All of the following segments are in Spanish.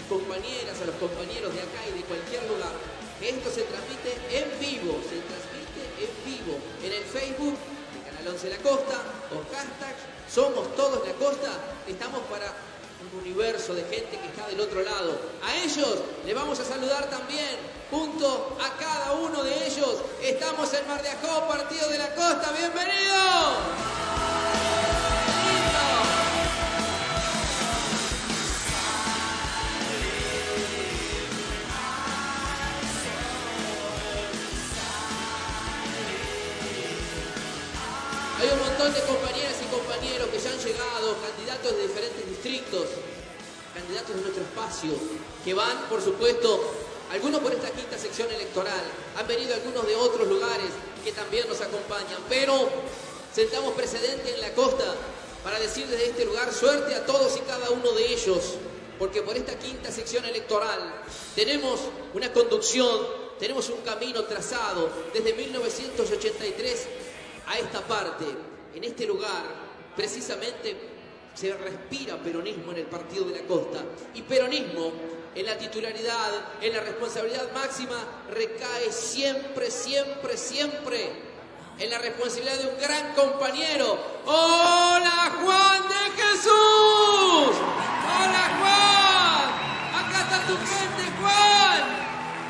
compañeras, a los compañeros de acá y de cualquier lugar, que esto se transmite en vivo, en el Facebook, el Canal 11 La Costa, o hashtag Somos Todos La Costa. Estamos para un universo de gente que está del otro lado. A ellos les vamos a saludar también, junto a cada uno de ellos. Estamos en Mar de Ajó, Partido de la Costa. ¡Bienvenidos! Hay un montón de compañeras y compañeros que ya han llegado, candidatos de diferentes distritos, candidatos de nuestro espacio, que van, por supuesto, algunos por esta quinta sección electoral, han venido algunos de otros lugares que también nos acompañan, pero sentamos precedente en la costa para decir desde este lugar suerte a todos y cada uno de ellos, porque por esta quinta sección electoral tenemos una conducción, tenemos un camino trazado desde 1983 a esta parte. En este lugar precisamente se respira peronismo en el Partido de la Costa, y peronismo en la titularidad, en la responsabilidad máxima, recae siempre, siempre, siempre en la responsabilidad de un gran compañero. ¡Hola, Juan de Jesús! ¡Hola, Juan! ¡Acá está tu gente, Juan!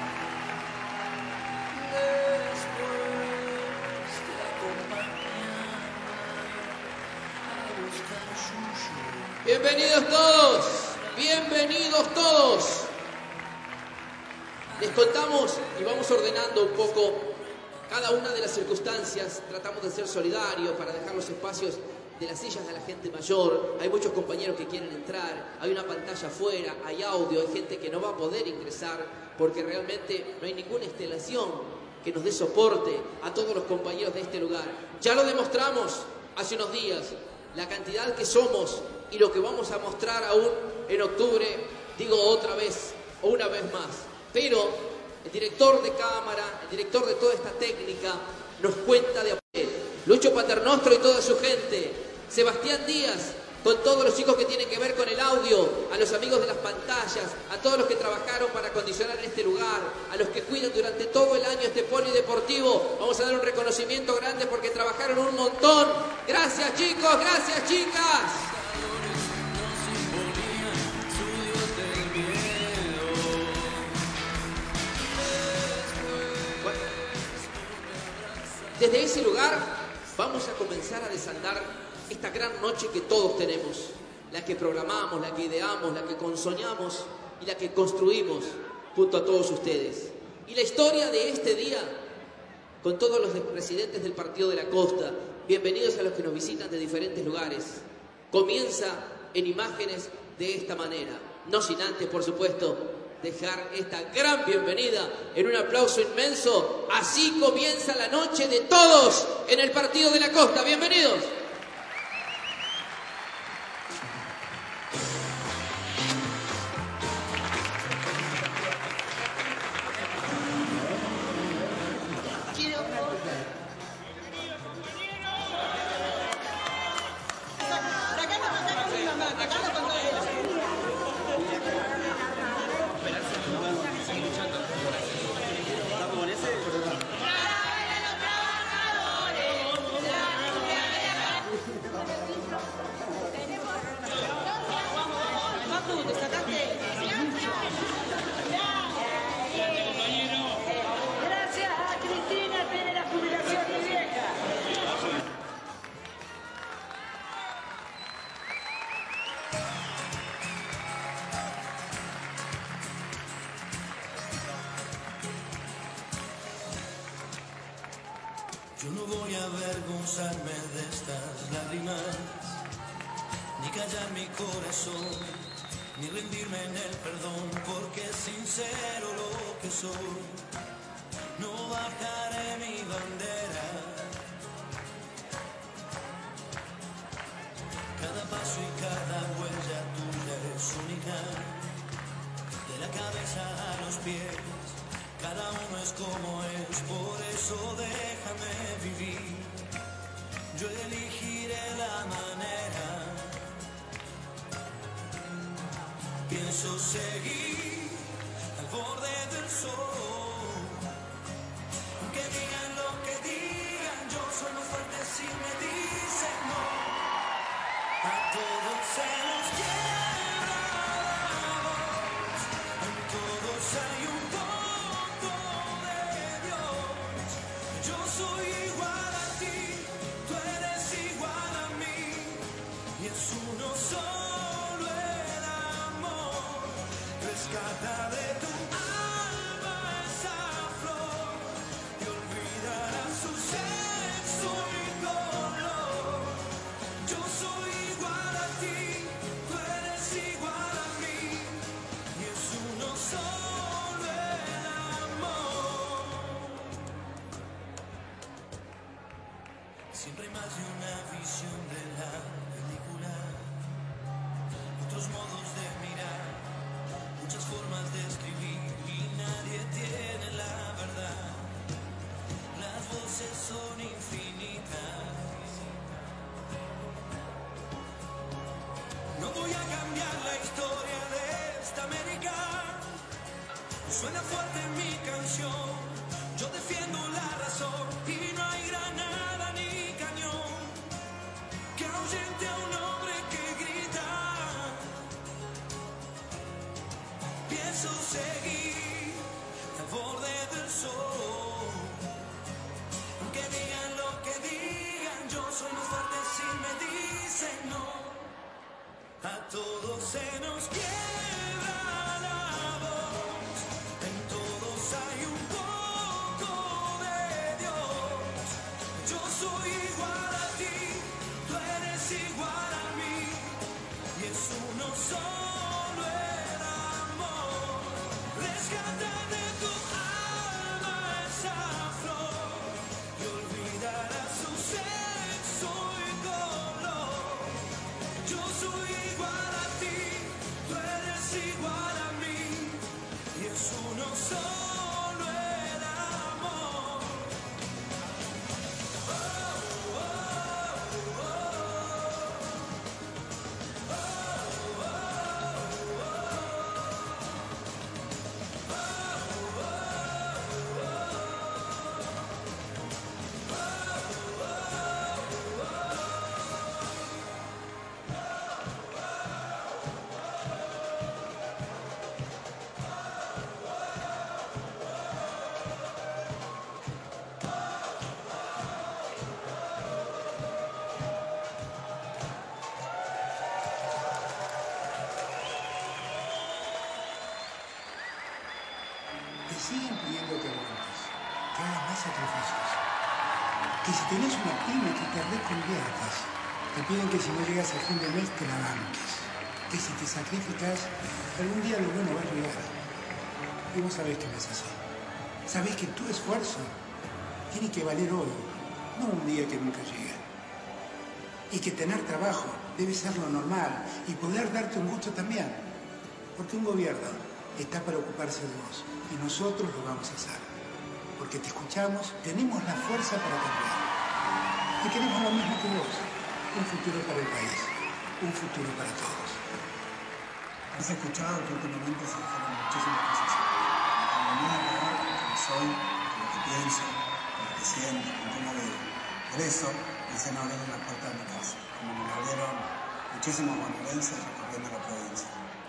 Bienvenidos todos, bienvenidos todos. Les contamos y vamos ordenando un poco cada una de las circunstancias. Tratamos de ser solidarios para dejar los espacios de las sillas de la gente mayor. Hay muchos compañeros que quieren entrar, hay una pantalla afuera, hay audio, hay gente que no va a poder ingresar porque realmente no hay ninguna instalación que nos dé soporte a todos los compañeros de este lugar. Ya lo demostramos hace unos días, la cantidad que somos y lo que vamos a mostrar aún en octubre, digo otra vez o una vez más. Pero el director de cámara, el director de toda esta técnica, nos cuenta de Lucho Paternostro y toda su gente, Sebastián Díaz, con todos los chicos que tienen que ver con el audio, a los amigos de las pantallas, a todos los que trabajaron para acondicionar este lugar, a los que cuidan durante todo el año este polideportivo. Vamos a dar un reconocimiento grande porque trabajaron un montón. Gracias, chicos, gracias, chicas. Desde ese lugar vamos a comenzar a desandar esta gran noche que todos tenemos, la que programamos, la que ideamos, la que consoñamos y la que construimos junto a todos ustedes. Y la historia de este día, con todos los presidentes del Partido de la Costa, bienvenidos a los que nos visitan de diferentes lugares, comienza en imágenes de esta manera. No sin antes, por supuesto, dejar esta gran bienvenida en un aplauso inmenso. Así comienza la noche de todos en el Partido de la Costa. Bienvenidos. Yo no voy a avergonzarme de estas lágrimas, ni callar mi corazón, ni rendirme en el perdón, porque es sincero lo que soy. No bajaré mi bandera, cada paso y cada huella tuya es única, de la cabeza a los pies. Cada uno es como es, por eso déjame vivir. Yo elegiré la manera. pienso seguir al borde del sol. Aunque digan lo que digan, yo soy más fuerte si me dicen no. A todos se nos quiebra la voz, en todos hay un poco de Dios. Yo soy igual a ti, tú eres igual a mí, y es uno solo el amor. Rescata de tu alma esa flor y olvidará su sexo y color. Yo soy igual a ti, tú eres igual a mí, y es uno solo el amor. Siempre hay más de una visión de la película, otros modos de mirar, muchas formas de escribir y nadie tiene la verdad. Las voces son infinitas. No voy a cambiar la historia de esta América. Suena fuerte mi canción, yo defiendo la razón y no hay granada ni cañón que ahuyente a un hombre que grita. Pienso seguir al borde del sol. Aunque digan lo que digan, yo soy más fuerte si me dicen no. A todos se nos quiebra la voz, en todos hay un poco de Dios. Yo soy igual a ti, tú eres igual a mí, y es uno solo el amor. Rescata de tu alma esa flor y olvidará su sexo y color. Yo soy igual a ti, tú eres igual a mí, y es uno solo el amor. Te siguen pidiendo que aguantes, que hagas más sacrificios, que si tenés una pyme que te reconviertas, te piden que si no llegas a fin de mes te la banques, que si te sacrificas, algún día lo bueno va a llegar. Y vos sabés que no es así. Sabés que tu esfuerzo tiene que valer hoy, no un día que nunca llega. Y que tener trabajo debe ser lo normal y poder darte un gusto también, porque un gobierno está para ocuparse de vos y nosotros lo vamos a hacer. Porque te escuchamos, tenemos la fuerza para cambiar. Y queremos lo mismo que vos, un futuro para el país, un futuro para todos. Has escuchado que últimamente se dijeron muchísimas cosas. La manera de ver cómo soy, lo que pienso, lo que siento, cómo vivo. Por eso quise no abrir la puerta de mi casa, como me la abrieron muchísimos bonaerenses recorriendo la provincia.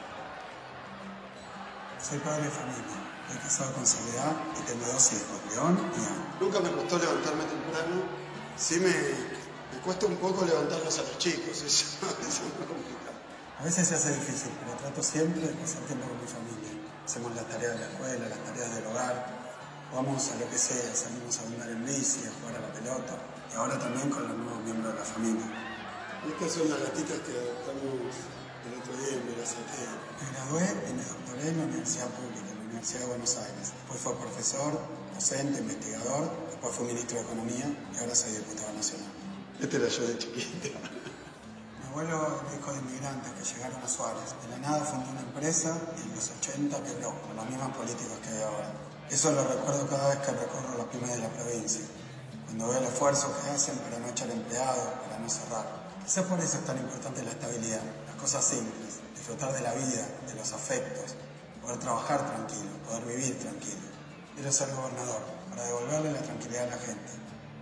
Soy padre de familia, estoy casado con Soledad y tengo 2 hijos, León y Ana. Nunca me costó levantarme temprano, sí me cuesta un poco levantarlos a los chicos, eso es muy complicado. A veces se hace difícil, pero trato siempre de pasar tiempo con mi familia. Hacemos las tareas de la escuela, las tareas del hogar, vamos a lo que sea, salimos a andar en bici, a jugar a la pelota y ahora también con los nuevos miembros de la familia. Estas son las gatitas que adoptamos el otro día en Berazategui. Me gradué y me doctoré en la Universidad Pública, en la Universidad de Buenos Aires. Después fui profesor, docente, investigador, después fui ministro de Economía y ahora soy diputado nacional. Este era yo de chiquita. Mi abuelo era hijo de inmigrantes que llegaron a Suárez. De la nada fundó una empresa y en los 80 quebró, con las mismas políticas que hay ahora. Eso lo recuerdo cada vez que recorro las pymes de la provincia. Cuando veo el esfuerzo que hacen para no echar empleados, para no cerrar. Quizás por eso es tan importante la estabilidad, las cosas simples. disfrutar de la vida, de los afectos, poder trabajar tranquilo, poder vivir tranquilo. Quiero ser gobernador para devolverle la tranquilidad a la gente.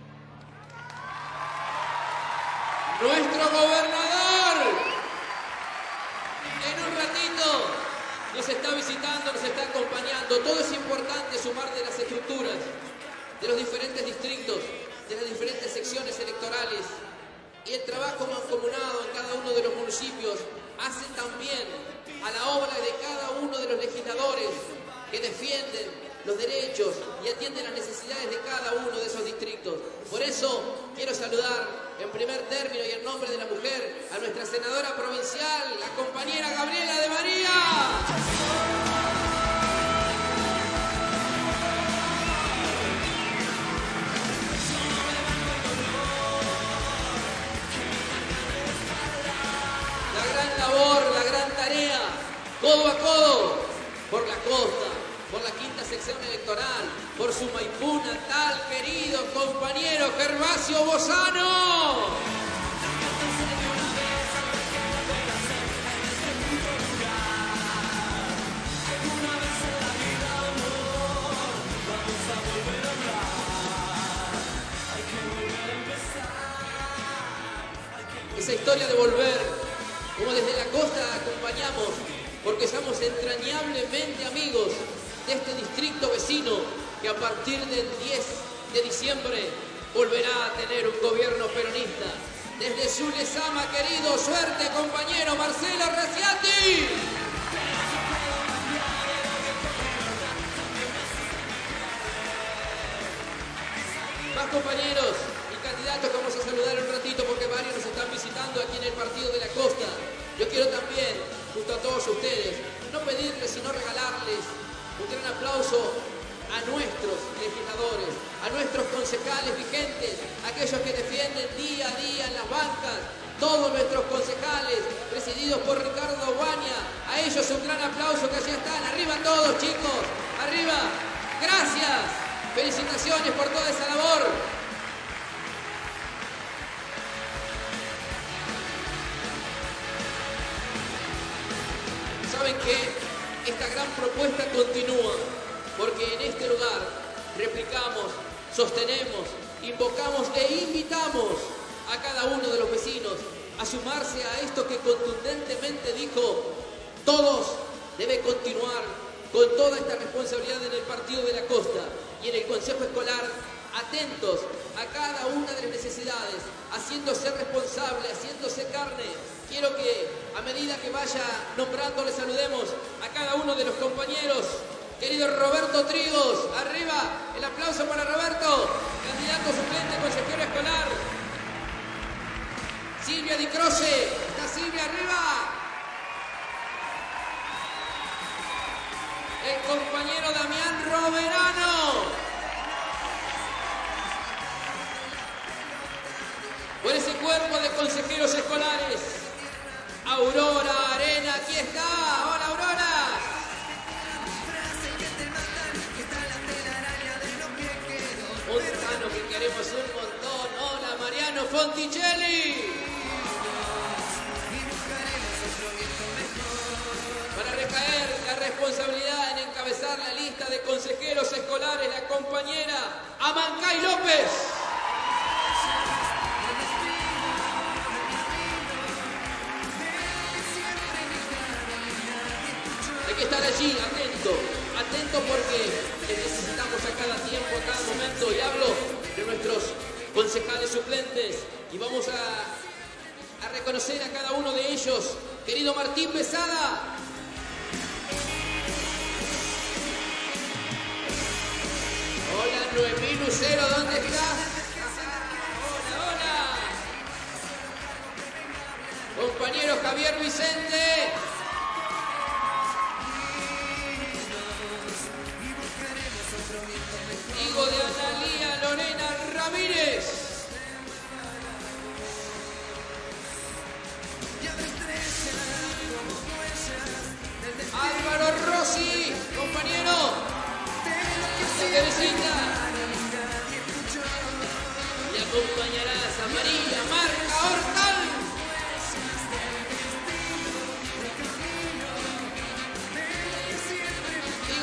Nuestro gobernador en un ratito nos está visitando, nos está acompañando. Todo es importante sumar de las estructuras, de los diferentes distritos, de las diferentes secciones electorales y el trabajo mancomunado en cada uno de los municipios hace también a la obra de cada uno de los legisladores que defienden los derechos y atienden las necesidades de cada uno de esos distritos. Por eso quiero saludar en primer término y en nombre de la mujer a nuestra senadora provincial, la compañera Gabriela de María. La gran tarea, codo a codo, por la costa, por la quinta sección electoral, por su Maipú natal, querido compañero Gervasio Bozano. Esa historia de volver, como desde la costa acompañamos, porque somos entrañablemente amigos de este distrito vecino que a partir del 10 de diciembre volverá a tener un gobierno peronista. Desde Zulesama, querido, suerte compañero Marcelo Raciati. Más compañeros y candidatos que vamos a saludar un ratito porque varios nos están visitando aquí en el Partido de la Costa. Yo quiero también, junto a todos ustedes, no pedirles sino regalarles un gran aplauso a nuestros legisladores, a nuestros concejales vigentes, aquellos que defienden día a día en las bancas, todos nuestros concejales, presididos por Ricardo Guaña. A ellos un gran aplauso, que allí están. Arriba todos, chicos, arriba. Gracias, felicitaciones por toda esa labor. Saben que esta gran propuesta continúa, porque en este lugar replicamos, sostenemos, invocamos e invitamos a cada uno de los vecinos a sumarse a esto que contundentemente dijo: todos deben continuar con toda esta responsabilidad en el Partido de la Costa y en el Consejo Escolar, atentos a cada una de las necesidades, haciéndose responsable, haciéndose carne. Quiero que a medida que vaya nombrando le saludemos a cada uno de los compañeros. Querido Roberto Trigos, arriba, el aplauso para Roberto, candidato suplente consejero escolar. Silvia Di Croce, está Silvia arriba. El compañero Damián Roverano. Por ese cuerpo de consejeros escolares. Aurora Arena, aquí está. Hola, Aurora. Montano, que queremos un montón. Hola, Mariano Fonticelli. Para recaer la responsabilidad en encabezar la lista de consejeros escolares, la compañera Amancay López. Hay que estar allí, atento porque les necesitamos a cada tiempo, a cada momento, y hablo de nuestros concejales suplentes, y vamos a reconocer a cada uno de ellos. Querido Martín Pesada. Hola, Noemí Lucero, ¿dónde estás? Hola, hola. Compañero Javier Vicente. Hijo de Analía Lorena Ramírez. Álvaro Rossi, compañero. Teresita. Y acompañarás a María Marca Hortal.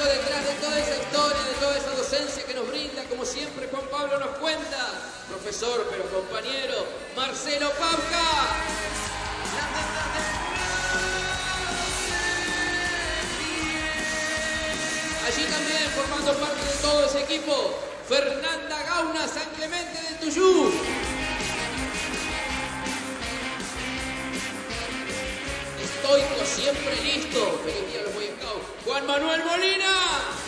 detrás de toda esa historia, de toda esa docencia que nos brinda, como siempre Juan Pablo nos cuenta, profesor pero compañero, Marcelo Pauca. Allí también, formando parte de todo ese equipo, Fernanda Gauna, San Clemente del Tuyú. Estoico, siempre listo. Feliz día a los Boy Scouts. Juan Manuel Molina.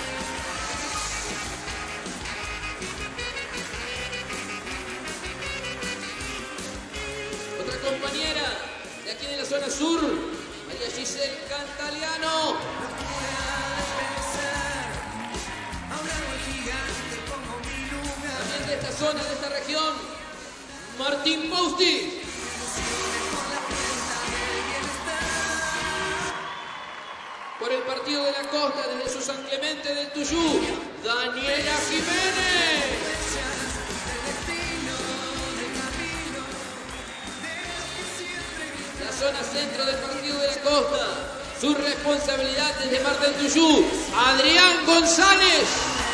Otra compañera de aquí de la zona sur, María Giselle Cantaliano. También de esta zona, de esta región, Martín Pausti. Por el partido de la costa, desde su San Clemente del Tuyú, Daniela Jiménez. La zona centro del partido de la costa, su responsabilidad desde Mar del Tuyú, Adrián González.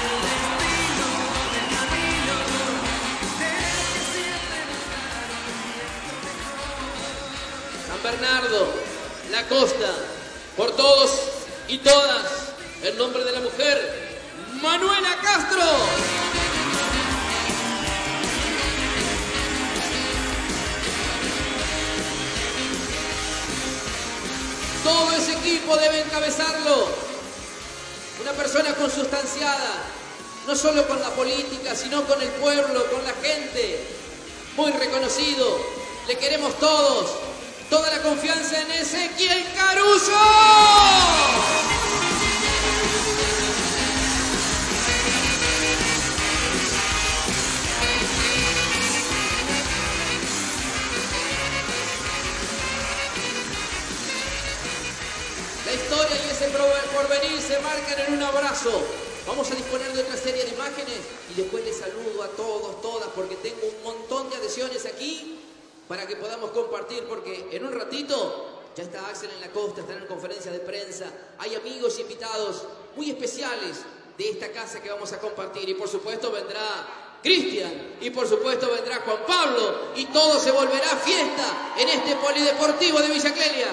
San Bernardo, la costa, por todos y todas, en nombre de la mujer, Manuela Castro. Todo ese equipo debe encabezarlo una persona consustanciada, no solo con la política, sino con el pueblo, con la gente, muy reconocido. Le queremos todos. Toda la confianza en Ezequiel Caruso. La historia y ese porvenir se marcan en un abrazo. Vamos a disponer de otra serie de imágenes y después les saludo a todos, todas, porque tengo un montón de adhesiones aquí para que podamos compartir, porque en un ratito ya está Axel en la costa, están en conferencia de prensa, hay amigos y invitados muy especiales de esta casa que vamos a compartir, y por supuesto vendrá Cristian, y por supuesto vendrá Juan Pablo, y todo se volverá fiesta en este polideportivo de Villa Clelia.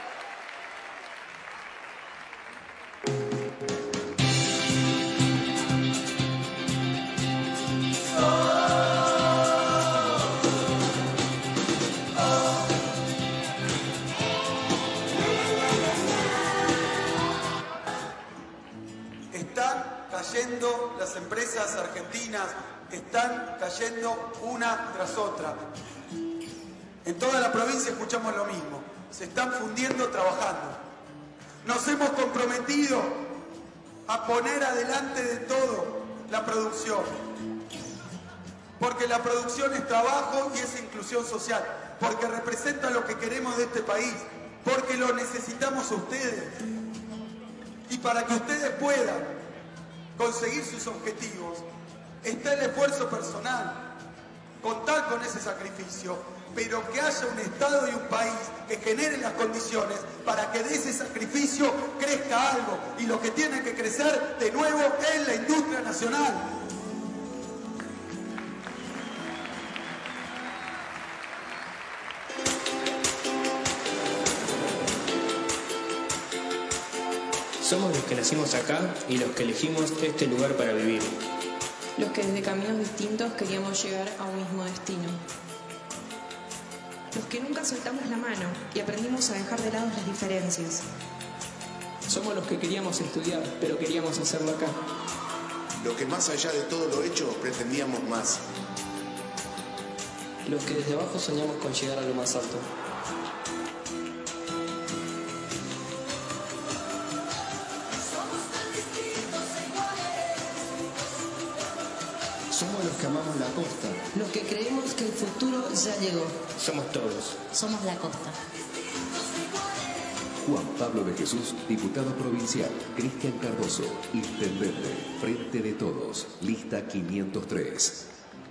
Cayendo las empresas argentinas, están cayendo una tras otra. En toda la provincia escuchamos lo mismo, se están fundiendo trabajando. Nos hemos comprometido a poner adelante de todo la producción, porque la producción es trabajo y es inclusión social, porque representa lo que queremos de este país, porque lo necesitamos a ustedes. Y para que ustedes puedan conseguir sus objetivos, está el esfuerzo personal, contar con ese sacrificio, pero que haya un Estado y un país que genere las condiciones para que de ese sacrificio crezca algo, y lo que tiene que crecer de nuevo es la industria nacional. Somos los que nacimos acá y los que elegimos este lugar para vivir. Los que desde caminos distintos queríamos llegar a un mismo destino. Los que nunca soltamos la mano y aprendimos a dejar de lado las diferencias. Somos los que queríamos estudiar, pero queríamos hacerlo acá. Los que más allá de todo lo hecho pretendíamos más. Los que desde abajo soñamos con llegar a lo más alto. Somos los que amamos la costa. Los que creemos que el futuro ya llegó. Somos todos. Somos la costa. Juan Pablo de Jesús, diputado provincial. Cristian Cardoso, intendente. Frente de Todos, lista 503.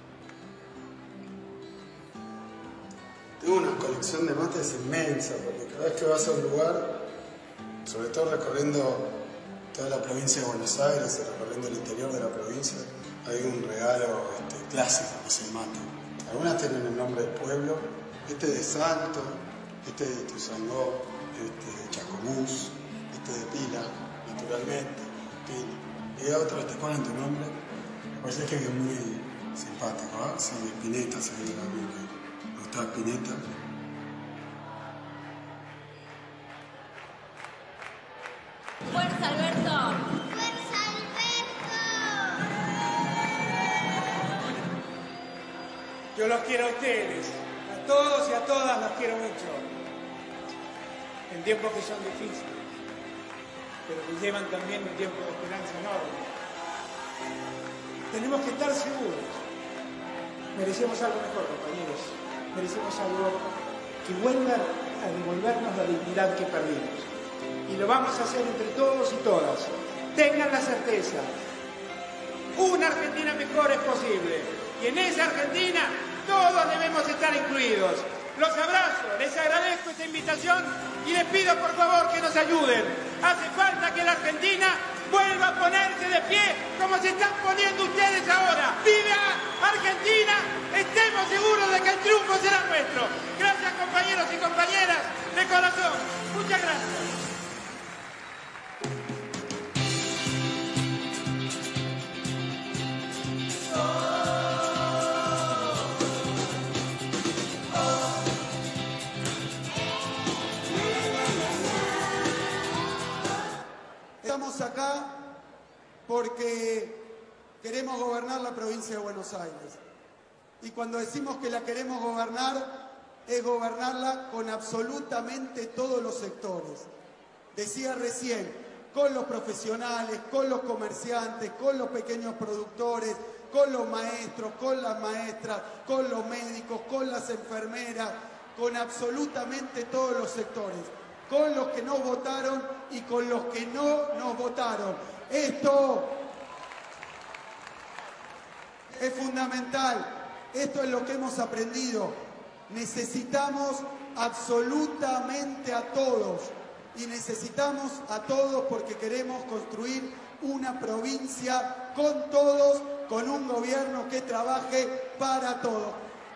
Tengo una colección de mates inmensa, porque cada vez que vas a un lugar, sobre todo recorriendo toda la provincia de Buenos Aires, recorriendo el interior de la provincia, hay un regalo clásico que es el mate. Algunas tienen el nombre del pueblo, este de Salto, este de Tuzangó, este de Chascomús, este de Pila, naturalmente, Pila. Y otros te ponen tu nombre. Me parece que es muy simpático, ¿eh? Sí, Spinetta, se ve también que me gusta Spinetta. ¡Fuerza, Alberto! ¡Fuerza, Alberto! Yo los quiero a ustedes, a todos y a todas los quiero mucho. En tiempos que son difíciles, pero que llevan también un tiempo de esperanza enorme. Tenemos que estar seguros. Merecemos algo mejor, compañeros. Merecemos algo que vuelva a devolvernos la dignidad que perdimos. Y lo vamos a hacer entre todos y todas. Tengan la certeza. Una Argentina mejor es posible. Y en esa Argentina todos debemos estar incluidos. Los abrazo, les agradezco esta invitación y les pido por favor que nos ayuden. Hace falta que la Argentina vuelva a ponerse de pie como se están poniendo ustedes ahora. ¡Viva Argentina! Estemos seguros de que el triunfo será nuestro. Gracias, compañeros y compañeras de corazón. Muchas gracias. Estamos acá porque queremos gobernar la provincia de Buenos Aires. Y cuando decimos que la queremos gobernar, es gobernarla con absolutamente todos los sectores. Decía recién, con los profesionales, con los comerciantes, con los pequeños productores, con los maestros, con las maestras, con los médicos, con las enfermeras, con absolutamente todos los sectores. Con los que nos votaron y con los que no nos votaron. Esto es fundamental, esto es lo que hemos aprendido. Necesitamos absolutamente a todos y necesitamos a todos porque queremos construir una provincia con todos, con un gobierno que trabaje para todos.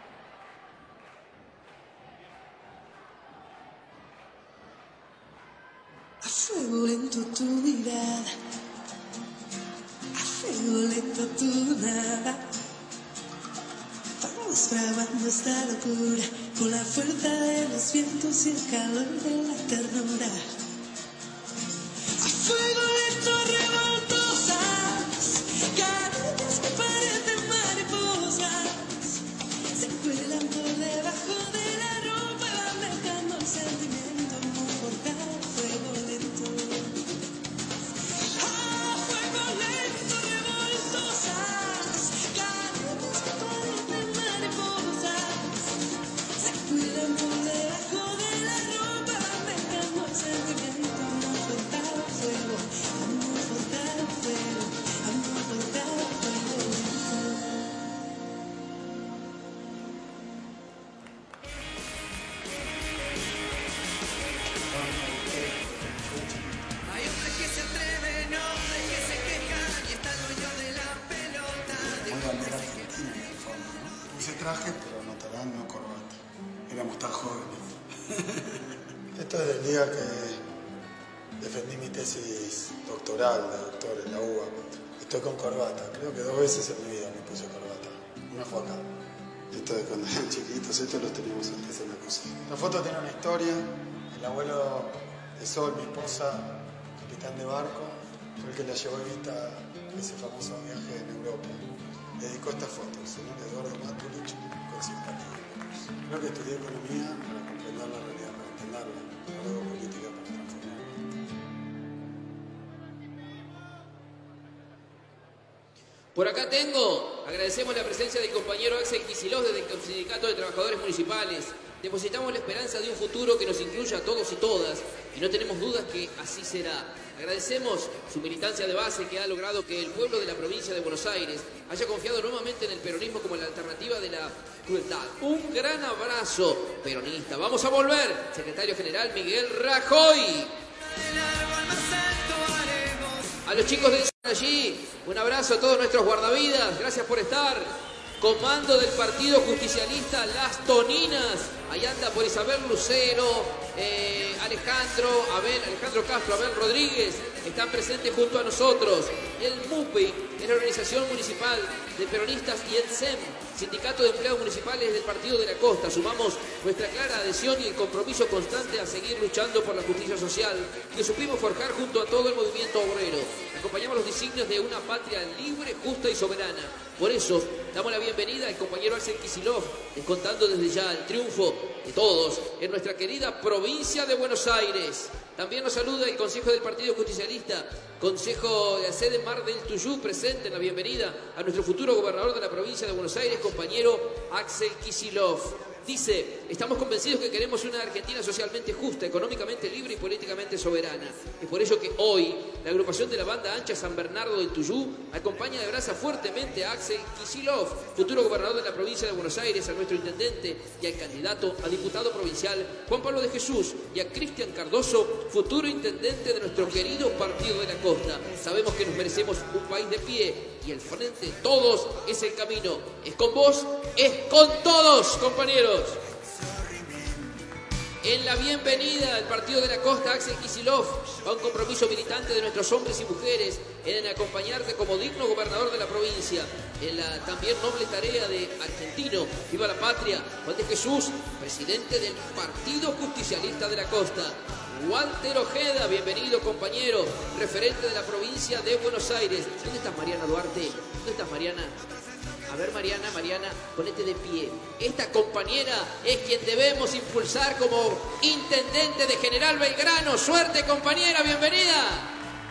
A fuego lento tu mirada, a fuego lento tu nada. Vamos grabando esta locura con la fuerza de los vientos y el calor de la ternura. A fuego lento revoltosas, cadenas que parecen mariposas, se cuelan por debajo de la ropa, van dejando el sentimiento muy cortado. Traje, pero notarán, no corbata. Éramos tan jóvenes. Esto es del día que defendí mi tesis doctoral de doctor en la UBA. Estoy con corbata. Creo que 2 veces en mi vida me puse corbata. Una fue acá. Esto de cuando eran chiquitos, estos los teníamos antes en la cocina. La foto tiene una historia. El abuelo de Sol, mi esposa, capitán de barco, fue el que la llevó a Evita a ese famoso viaje en Europa. Dedicó esta foto, el señor Eduardo Matulich, con simpatía. Creo que estudié economía para comprender la realidad, para entenderla, luego política para transformarla. Por acá agradecemos la presencia del compañero Axel Kicillof desde el Sindicato de Trabajadores Municipales. Depositamos la esperanza de un futuro que nos incluya a todos y todas, y no tenemos dudas que así será. Agradecemos su militancia de base que ha logrado que el pueblo de la provincia de Buenos Aires haya confiado nuevamente en el peronismo como la alternativa de la crueldad. Un gran abrazo peronista. Vamos a volver. Secretario General Miguel Rajoy. El árbol más alto haremos A los chicos de allí, un abrazo a todos nuestros guardavidas, gracias por estar. Comando del Partido Justicialista Las Toninas, ahí anda por Isabel Lucero, Alejandro Castro, Abel Rodríguez, están presentes junto a nosotros. El MUPI es la Organización Municipal de Peronistas, y el SEM, Sindicato de Empleados Municipales del Partido de la Costa. Sumamos nuestra clara adhesión y el compromiso constante a seguir luchando por la justicia social que supimos forjar junto a todo el movimiento obrero. Acompañamos los designios de una patria libre, justa y soberana. Por eso, damos la bienvenida al compañero Axel Kicillof, descontando desde ya el triunfo de todos en nuestra querida provincia de Buenos Aires. También nos saluda el Consejo del Partido Justicialista, Consejo de la sede Mar del Tuyú, presente en la bienvenida a nuestro futuro gobernador de la provincia de Buenos Aires, compañero Axel Kicillof. Dice, estamos convencidos que queremos una Argentina socialmente justa, económicamente libre y políticamente soberana. Es por ello que hoy la agrupación de la banda ancha San Bernardo del Tuyú acompaña de abraza fuertemente a Axel Kicillof, futuro gobernador de la provincia de Buenos Aires, a nuestro intendente y al candidato a diputado provincial Juan Pablo de Jesús, y a Cristian Cardoso, futuro intendente de nuestro querido Partido de la Costa. Sabemos que nos merecemos un país de pie, y el frente de todos es el camino. Es con vos, es con todos, compañeros. En la bienvenida al Partido de la Costa, Axel Kicillof, a un compromiso militante de nuestros hombres y mujeres en acompañarte como digno gobernador de la provincia, en la también noble tarea de argentino, viva la patria, Juan de Jesús, presidente del Partido Justicialista de la Costa. Walter Ojeda, bienvenido compañero, referente de la provincia de Buenos Aires. ¿Dónde estás, Mariana Duarte? ¿Dónde estás, Mariana? A ver, Mariana, ponete de pie. Esta compañera es quien debemos impulsar como intendente de General Belgrano. Suerte, compañera, bienvenida.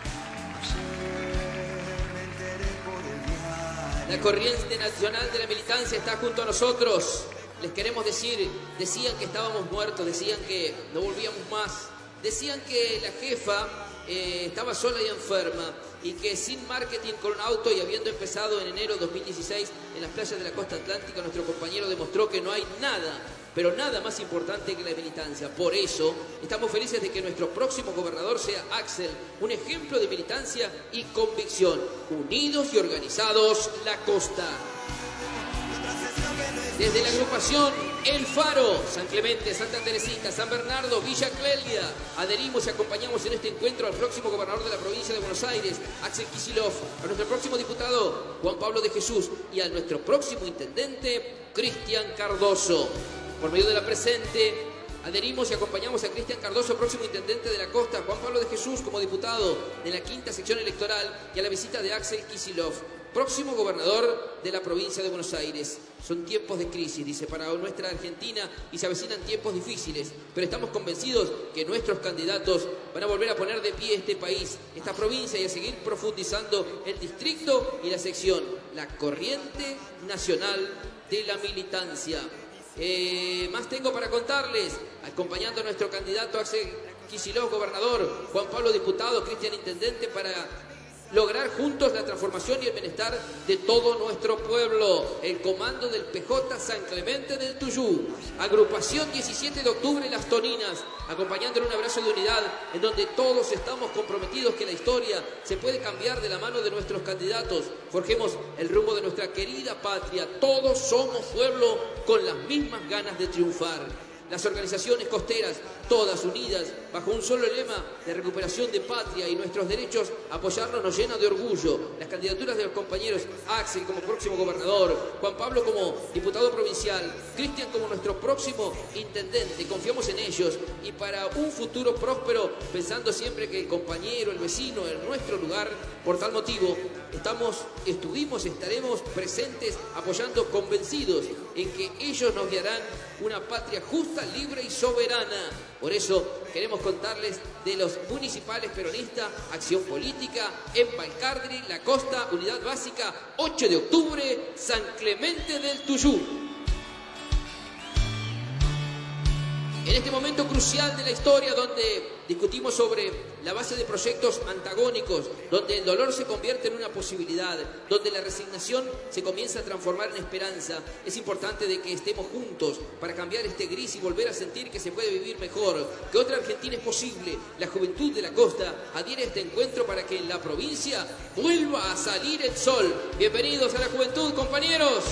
La corriente nacional de la militancia está junto a nosotros. Les queremos decir, decían que estábamos muertos, decían que no volvíamos más, decían que la jefa estaba sola y enferma, y que sin marketing con un auto, y habiendo empezado en enero de 2016 en las playas de la costa atlántica, nuestro compañero demostró que no hay nada, pero nada más importante que la militancia. Por eso estamos felices de que nuestro próximo gobernador sea Axel, un ejemplo de militancia y convicción. Unidos y organizados, la costa. Desde la agrupación El Faro, San Clemente, Santa Teresita, San Bernardo, Villa Clelia, adherimos y acompañamos en este encuentro al próximo gobernador de la provincia de Buenos Aires, Axel Kicillof, a nuestro próximo diputado, Juan Pablo de Jesús, y a nuestro próximo intendente, Cristian Cardoso. Por medio de la presente, adherimos y acompañamos a Cristian Cardoso, próximo intendente de la costa, Juan Pablo de Jesús como diputado de la quinta sección electoral, y a la visita de Axel Kicillof, próximo gobernador de la provincia de Buenos Aires. Son tiempos de crisis, dice, para nuestra Argentina, y se avecinan tiempos difíciles, pero estamos convencidos que nuestros candidatos van a volver a poner de pie este país, esta provincia, y a seguir profundizando el distrito y la sección, la corriente nacional de la militancia. Más tengo para contarles, acompañando a nuestro candidato Axel Kicillof, gobernador, Juan Pablo, diputado, Cristian, intendente, para lograr juntos la transformación y el bienestar de todo nuestro pueblo. El comando del PJ San Clemente del Tuyú, agrupación 17 de octubre Las Toninas, acompañando en un abrazo de unidad en donde todos estamos comprometidos que la historia se puede cambiar de la mano de nuestros candidatos. Forjemos el rumbo de nuestra querida patria. Todos somos pueblo con las mismas ganas de triunfar. Las organizaciones costeras, todas unidas bajo un solo lema de recuperación de patria y nuestros derechos, apoyarnos nos llena de orgullo. Las candidaturas de los compañeros Axel como próximo gobernador, Juan Pablo como diputado provincial, Cristian como nuestro próximo intendente, confiamos en ellos, y para un futuro próspero, pensando siempre que el compañero, el vecino, en nuestro lugar. Por tal motivo, estaremos presentes apoyando, convencidos en que ellos nos guiarán una patria justa, libre y soberana. Por eso queremos contarles de los municipales peronistas, Acción Política, en Valcardri, La Costa, Unidad Básica, 8 de octubre, San Clemente del Tuyú. En este momento crucial de la historia, donde discutimos sobre la base de proyectos antagónicos, donde el dolor se convierte en una posibilidad, donde la resignación se comienza a transformar en esperanza, es importante de que estemos juntos para cambiar este gris y volver a sentir que se puede vivir mejor, que otra Argentina es posible. La juventud de la costa adhiere a este encuentro para que en la provincia vuelva a salir el sol. Bienvenidos a la juventud, compañeros.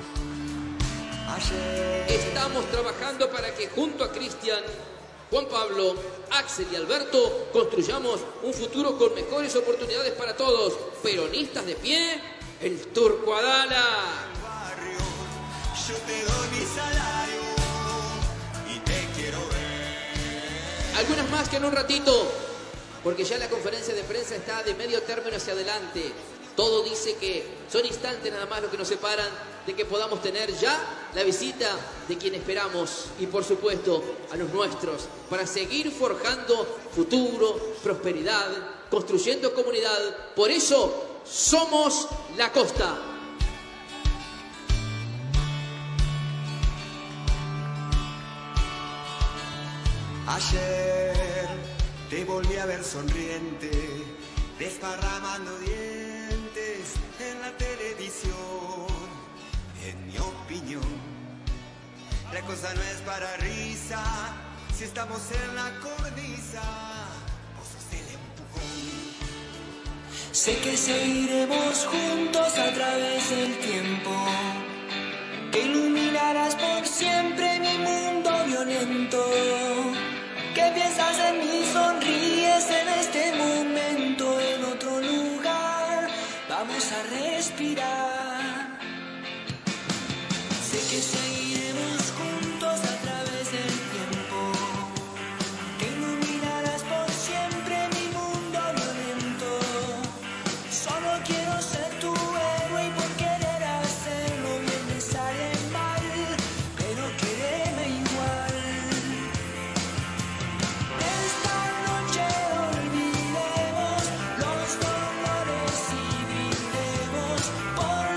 Estamos trabajando para que junto a Cristian, Juan Pablo, Axel y Alberto construyamos un futuro con mejores oportunidades para todos. Peronistas de pie, el Turco Adala. Yo te doy mi salario y te quiero ver. Algunas más que en un ratito, porque ya la conferencia de prensa está de medio término hacia adelante. Todo dice que son instantes nada más lo que nos separan de que podamos tener ya la visita de quien esperamos y por supuesto a los nuestros para seguir forjando futuro, prosperidad, construyendo comunidad. Por eso somos la costa. Ayer te volví a ver sonriente, desparramando dientes en la televisión. En mi opinión, la cosa no es para risa, si estamos en la cornisa, vos sos el empujón. Sé que seguiremos juntos a través del tiempo, que iluminarás por siempre mi mundo violento. ¿Qué piensas en mí? Sonríes en este momento, en otro lugar. Vamos a respirar. Sé que seguiremos juntos a través del tiempo, que iluminarás por siempre mi mundo violento. Solo quiero ser tu héroe y por querer hacerlo bien me sale mal, pero quererme igual. Esta noche olvidemos los dolores y brindemos por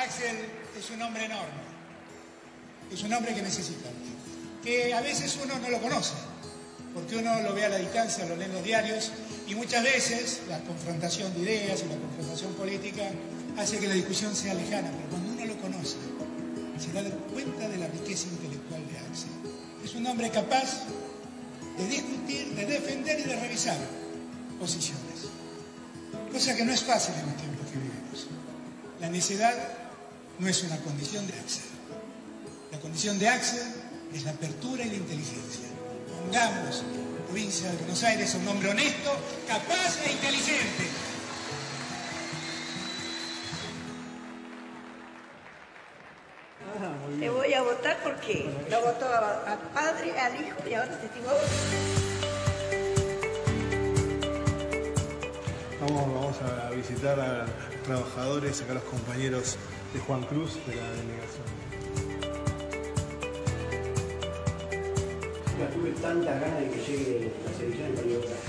Axel es un hombre enorme, es un hombre que necesita, que a veces uno no lo conoce, porque uno lo ve a la distancia, lo lee en los diarios, y muchas veces la confrontación de ideas y la confrontación política hace que la discusión sea lejana, pero cuando uno lo conoce, se da cuenta de la riqueza intelectual de Axel. Es un hombre capaz de discutir, de defender y de revisar posiciones, cosa que no es fácil en los tiempos que vivimos. La necedad no es una condición de Axel. La condición de Axel es la apertura y la inteligencia. Pongamos la provincia de Buenos Aires un hombre honesto, capaz e inteligente. Te voy a votar porque lo votó al padre, al hijo y ahora te digo. Vamos a visitar a trabajadores, acá a los compañeros de Juan Cruz de la delegación. Ya tuve tantas ganas de que llegue la selección para ir a votar.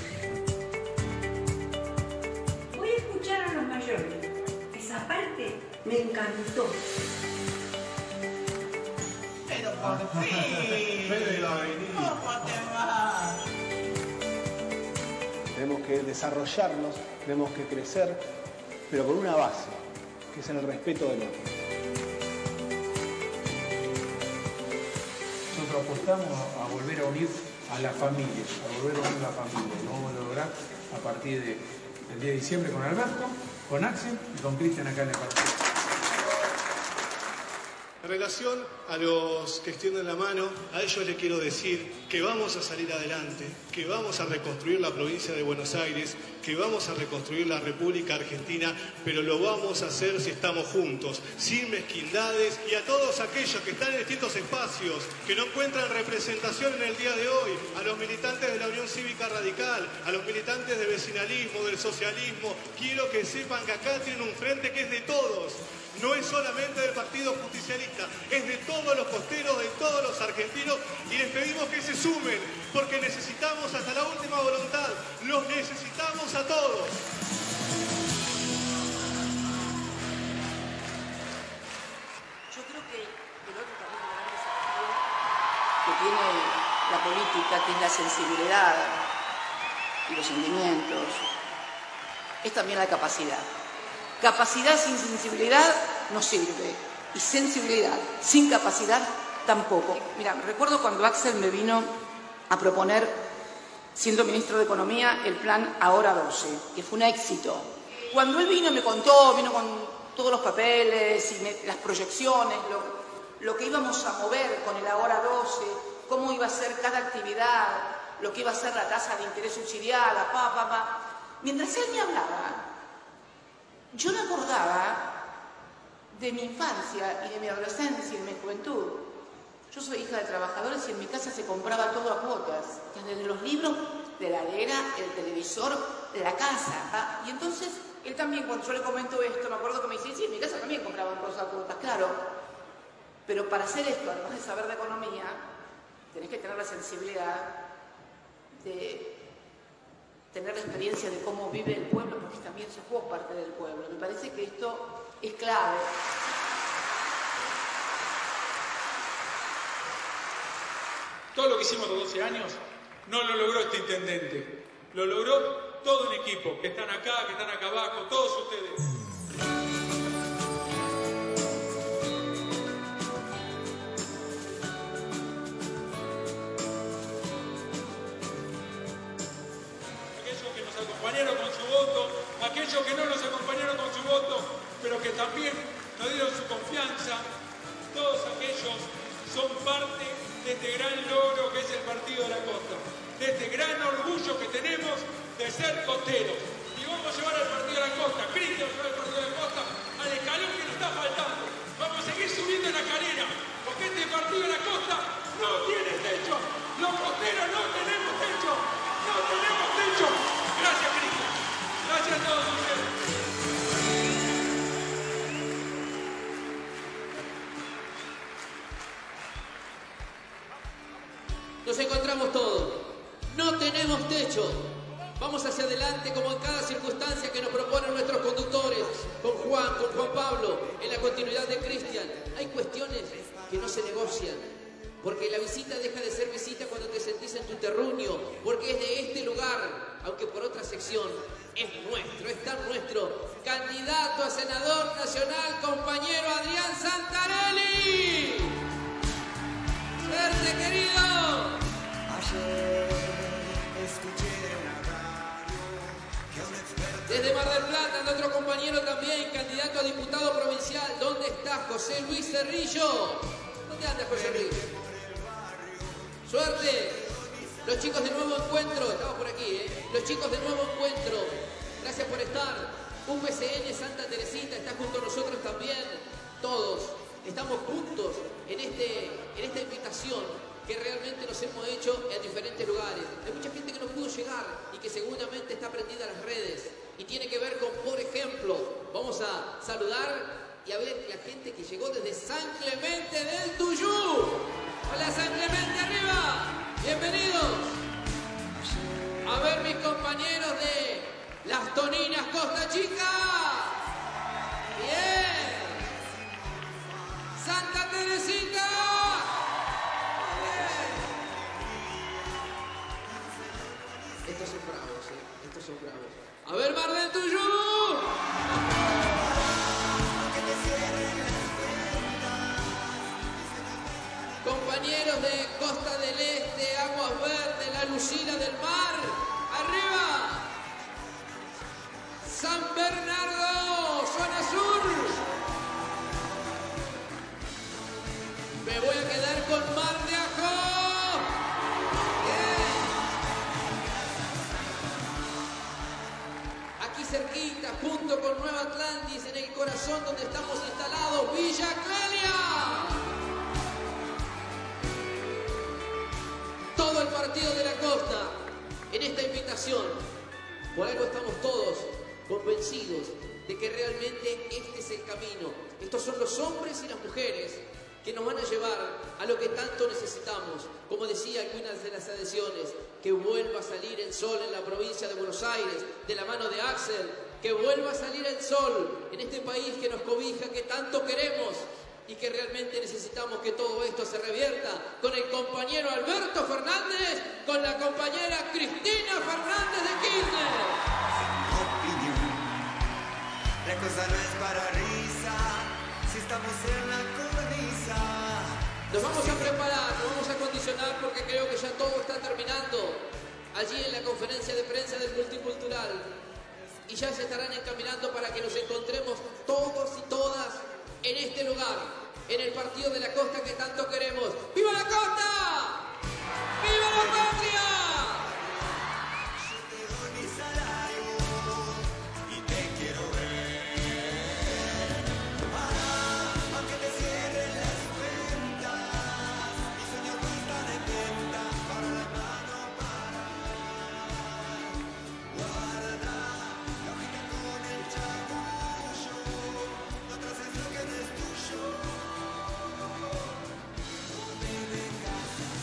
Voy a escuchar a los mayores. Esa parte me encantó. Pero por fin, ¿cómo te va? Tenemos que desarrollarnos, tenemos que crecer, pero con una base, que es el respeto del otro. Nosotros apostamos a volver a unir a la familia, Lo vamos a lograr a partir del día de diciembre con Alberto, con Axel y con Cristian acá en el partido. En relación a los que extienden la mano, a ellos les quiero decir que vamos a salir adelante, que vamos a reconstruir la provincia de Buenos Aires, que vamos a reconstruir la República Argentina, pero lo vamos a hacer si estamos juntos, sin mezquindades, y a todos aquellos que están en distintos espacios, que no encuentran representación en el día de hoy, a los militantes de la Unión Cívica Radical, a los militantes del vecinalismo, del socialismo, quiero que sepan que acá tienen un frente que es de todos. No es solamente del Partido Justicialista, es de todos los costeros, de todos los argentinos, y les pedimos que se sumen, porque necesitamos hasta la última voluntad, los necesitamos a todos. Yo creo que el otro también gran desafío que tiene la política, que es la sensibilidad y los sentimientos, es también la capacidad. Capacidad sin sensibilidad no sirve, y sensibilidad sin capacidad tampoco. Mira, recuerdo cuando Axel me vino a proponer, siendo ministro de Economía, el plan Ahora 12, que fue un éxito. Cuando él vino me contó, vino con todos los papeles y las proyecciones, lo que íbamos a mover con el Ahora 12, cómo iba a ser cada actividad, lo que iba a ser la tasa de interés subsidiada, Mientras él me hablaba, yo me acordaba de mi infancia y de mi adolescencia y de mi juventud. Yo soy hija de trabajadores y en mi casa se compraba todo a cuotas, desde los libros, de la heladera, el televisor, la casa. Y entonces, él también, cuando yo le comento esto, me acuerdo que me dice, sí, en mi casa también compraban cosas a cuotas, claro. Pero para hacer esto, además de saber de economía, tenés que tener la sensibilidad de tener la experiencia de cómo vive el pueblo, porque también sos vos parte del pueblo. Me parece que esto es clave. Todo lo que hicimos los 12 años no lo logró este intendente. Lo logró todo un equipo, que están acá abajo, todos ustedes. Aquellos que no nos acompañaron con su voto, pero que también nos dieron su confianza, todos aquellos son parte de este gran logro que es el Partido de la Costa, de este gran orgullo que tenemos de ser costeros. Y vamos a llevar al Partido de la Costa, Cristian, llevar al Partido de la Costa al escalón que nos está faltando. Vamos a seguir subiendo en la escalera, porque este Partido de la Costa no tiene techo. Los costeros no tenemos techo, no tenemos techo. Gracias, Cristian. Gracias a todos ustedes. Nos encontramos todos. No tenemos techo. Vamos hacia adelante como en cada circunstancia que nos proponen nuestros conductores, con Juan Pablo, en la continuidad de Cristian. Hay cuestiones que no se negocian, porque la visita deja de ser visita cuando te sentís en tu terruño, porque es de este lugar, aunque por otra sección, es nuestro, es tan nuestro. Candidato a senador nacional, compañero Adrián Santarelli. ¡Suerte, querido! Ayer escuché una radio que un experto... Desde Mar del Plata, nuestro compañero también, candidato a diputado provincial. ¿Dónde está José Luis Cerrillo? ¿Dónde anda José Luis? ¡Suerte! Los chicos de Nuevo Encuentro, estamos por aquí, Los chicos de Nuevo Encuentro, gracias por estar. UPCN Santa Teresita está junto a nosotros también. Todos estamos juntos en esta invitación que realmente nos hemos hecho en diferentes lugares. Hay mucha gente que no pudo llegar y que seguramente está prendida a las redes. Y tiene que ver con, por ejemplo, vamos a saludar y a ver la gente que llegó desde San Clemente del Tuyú. Hola San Clemente, arriba. Bienvenidos. A ver mis compañeros de Las Toninas, Costa Chica. Bien. Santa Teresita. Bien. Estos son bravos, estos son bravos. A ver, Mar del Tuyú. Compañeros de Costa del Este, Aguas Verdes, La Lucila del Mar, arriba. San Bernardo, zona sur. Me voy a quedar con Mar de Ajó. Bien. Aquí cerquita, junto con Nueva Atlantis, en el corazón donde estamos instalados, Villa Clelia. Todo el partido de la costa en esta invitación. Por algo estamos todos convencidos de que realmente este es el camino. Estos son los hombres y las mujeres que nos van a llevar a lo que tanto necesitamos. Como decía algunas de las adhesiones, que vuelva a salir el sol en la provincia de Buenos Aires, de la mano de Axel, que vuelva a salir el sol en este país que nos cobija, que tanto queremos. Y que realmente necesitamos que todo esto se revierta con el compañero Alberto Fernández, con la compañera Cristina Fernández de Kirchner. Opinión, la cosa no es para risa, si estamos en la cornisa. Nos vamos a preparar, nos vamos a condicionar porque creo que ya todo está terminando allí en la conferencia de prensa del Multicultural. Y ya se estarán encaminando para que nos encontremos todos y todas en este lugar, en el partido de la costa que tanto queremos. ¡Viva la costa! ¡Viva la patria! Yo te doy mi salario y te quiero ver. Aunque te cierren las cuentas, mi sueño no está de venta. Para la mano para guarda la hojita con el chamullo. No traces lo que no es tuyo. No me vengas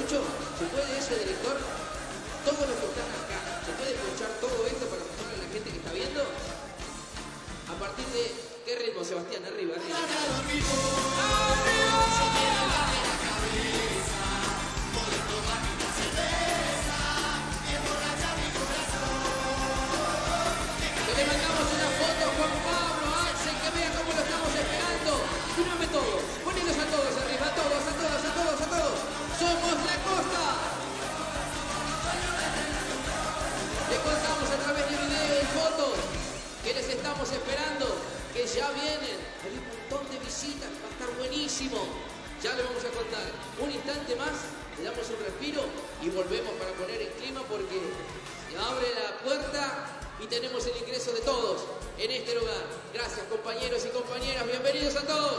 hecho, se puede eso, director, todos los que están acá, se puede escuchar todo esto para mostrarle a la gente que está viendo. A partir de qué ritmo, Sebastián, arriba, arriba. Le mandamos una foto a Juan Pablo, Axel, que vea cómo lo estamos esperando. Fírmame todos, ponelos a todos arriba, a todos, a todos, a todos, a todos. Somos la costa. Les contamos a través de video y fotos que les estamos esperando, que ya vienen. Hay un montón de visitas, va a estar buenísimo. Ya les vamos a contar. Un instante más, le damos un respiro y volvemos para poner el clima porque se abre la puerta y tenemos el ingreso de todos en este lugar. Gracias, compañeros y compañeras. Bienvenidos a todos.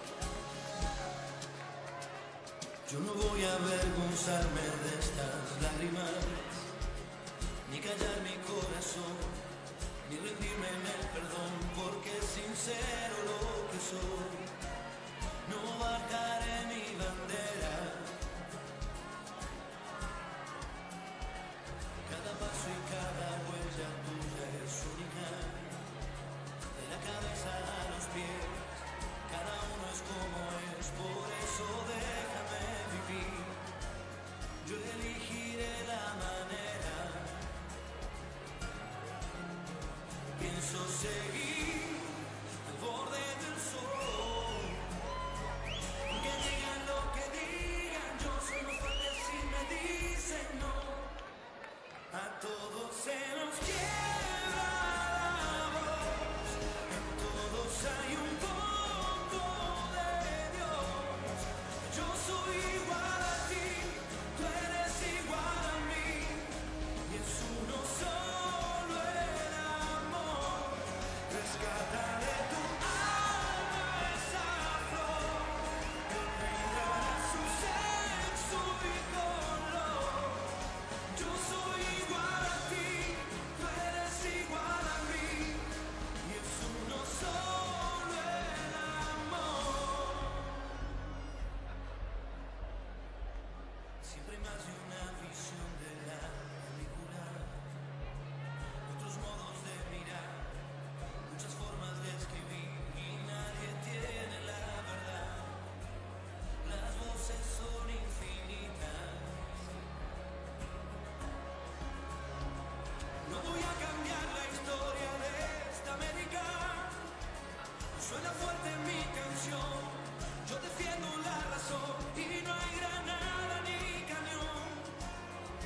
Yo no voy a avergonzarme de estas lágrimas, ni callar mi corazón, ni rendirme en el perdón, porque es sincero lo que soy. No bajaré mi bandera. Cada paso y cada huella tuya es única, de la cabeza a los pies, cada uno es como es, por eso déjame vivir. Yo elegiré la manera, pienso seguir al borde del sol, que digan lo que digan, yo soy muy fuerte si me dicen no. A todos se nos quiebra la voz, en todos hay un poco de Dios. Yo soy igual a ti, tú eres igual a mí, y es uno solo el amor. Rescata de tu alma esa flor, que tendrá su sexo y color. Yo soy igual a ti, tú eres igual a mí, y es uno solo el amor. Siempre hay más de una visión de la película, otros modos de mirar, muchas formas de escribir, y nadie tiene la verdad. Las voces son infinitas. No voy a cambiar la historia de esta América. Suena fuerte mi canción, yo defiendo la razón y no hay granada ni cañón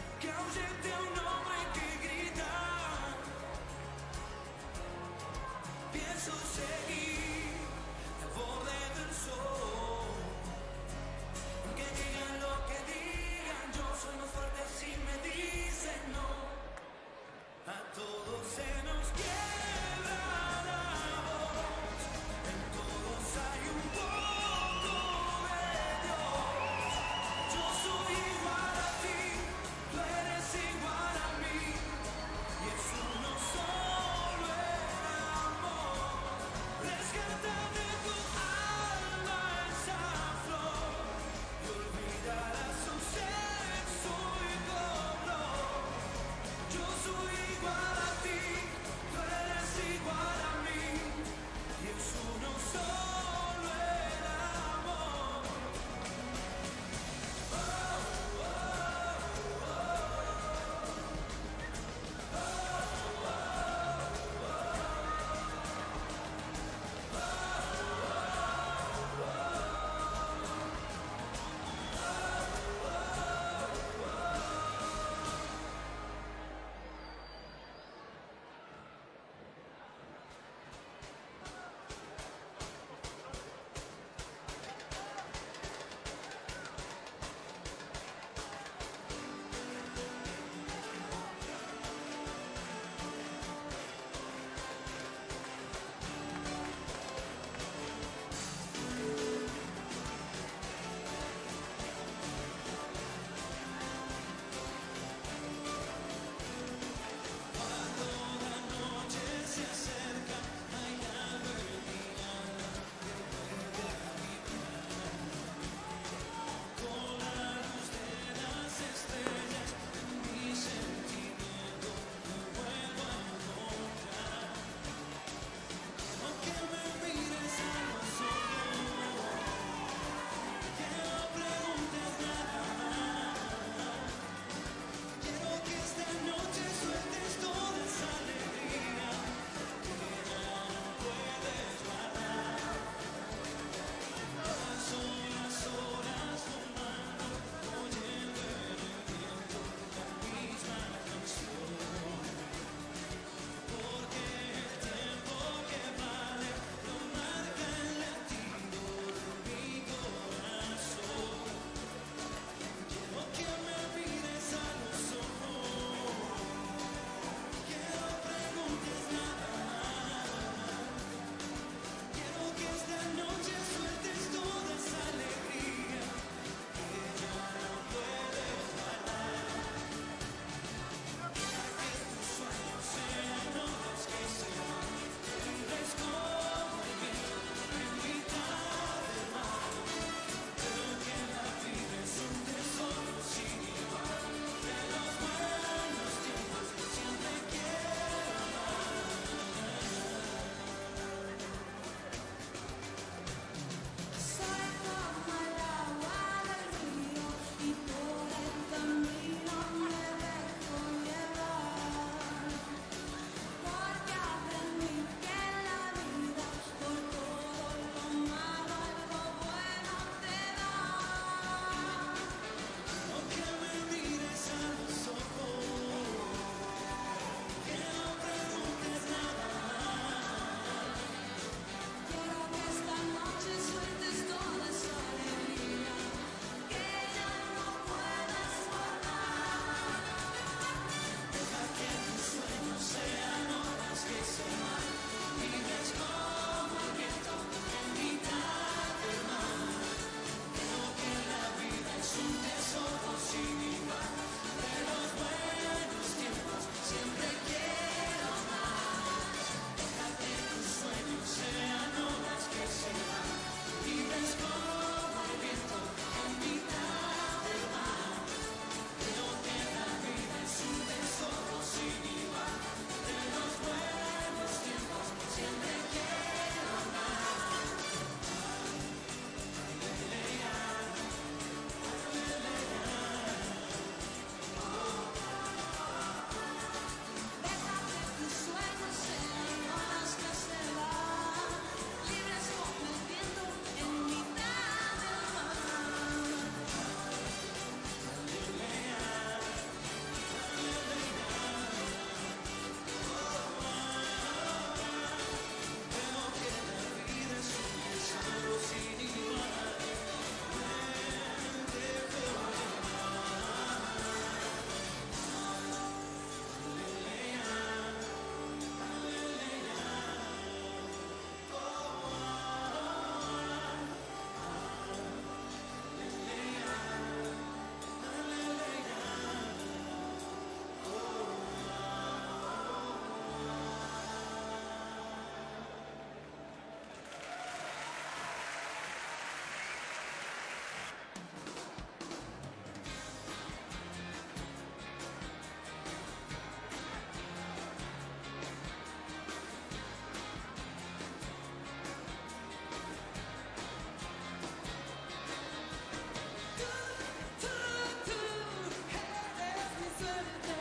suerte,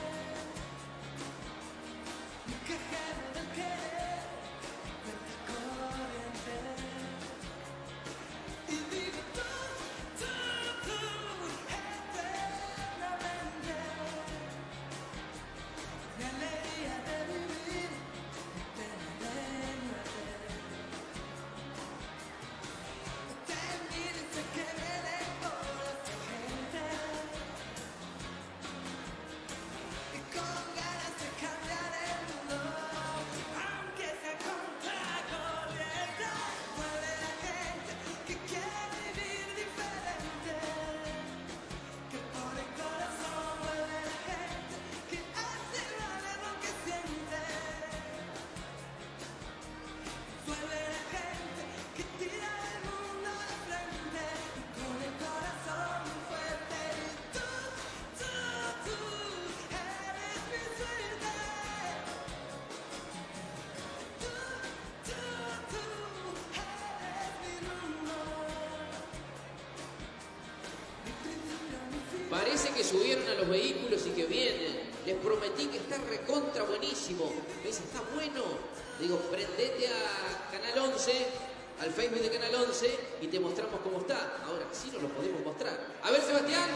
mi cajero del querer, cuenta corriente. Y digo tú, eternamente, mi alegría de vivir, eterna de muerte. Te miro y sé que viene por esta gente, y con ganas de cambiar el mundo, aunque sea contracorriente. Mueve la gente que quiere vivir diferente, que por el corazón mueve la gente que hace valer lo que siente. Mueve la gente que tira el mundo de frente, y con el corazón muy fuerte. Y tú eres mi suerte. Tú eres mi mundo. Mi principio, mi fin. Parece que subieron a los vehículos y que vienen. Les prometí que está recontra buenísimo. Me dice, está bueno. Digo, prendete a Canal 11, al Facebook de Canal 11 y te mostramos cómo está. Ahora sí nos lo podemos mostrar. A ver, Sebastián.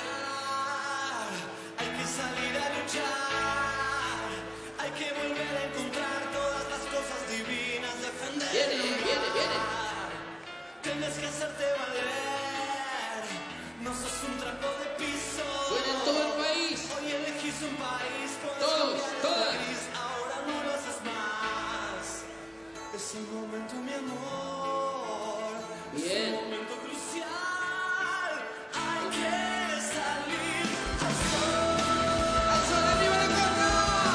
Hay que salir a luchar, hay que volver a encontrar todas las cosas divinas, defender. Viene. Tienes que hacerte valer, no sos un trapo de piso. Suena en todo el país. Hoy elegís un país, puedes Todos, cambiar el todas. país, ahora no lo haces más. Es el momento, mi amor. Bien. Es un momento crucial. Hay que salir al sol. ¡Al sol, arriba la costa!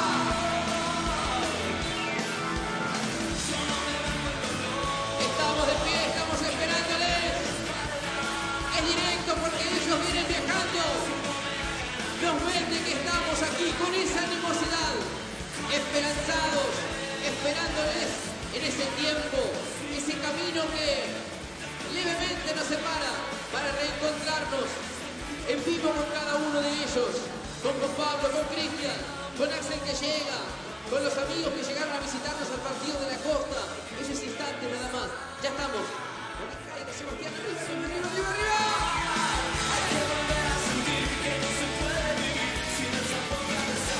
Estamos de pie, estamos esperándoles. Es directo porque ellos vienen viajando. Nos ven de que estamos aquí con esa animosidad, esperanzados, esperándoles en ese tiempo, ese camino que levemente nos separa para reencontrarnos en vivo con cada uno de ellos, con Pablo, con Cristian, con Axel que llega, con los amigos que llegaron a visitarnos al partido de la costa. Ese es instante nada más. Ya estamos. Caiga Sebastián, arriba. Hay que volver a sentir que no se puede vivir sin esa fortaleza.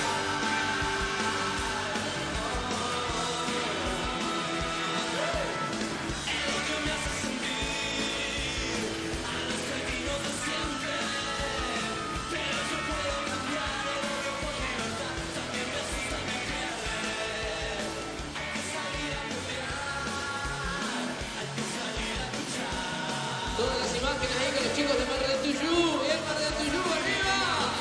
Es lo que me hace sentir a los caminos de siempre. Pero yo puedo cambiar el odio por libertad. También me asusta mi pierde. Hay que salir a pelear, hay que salir a luchar. Todas las imágenes ahí con los chicos de Mar del Tuyú. Bien, Mar del Tuyú, arriba.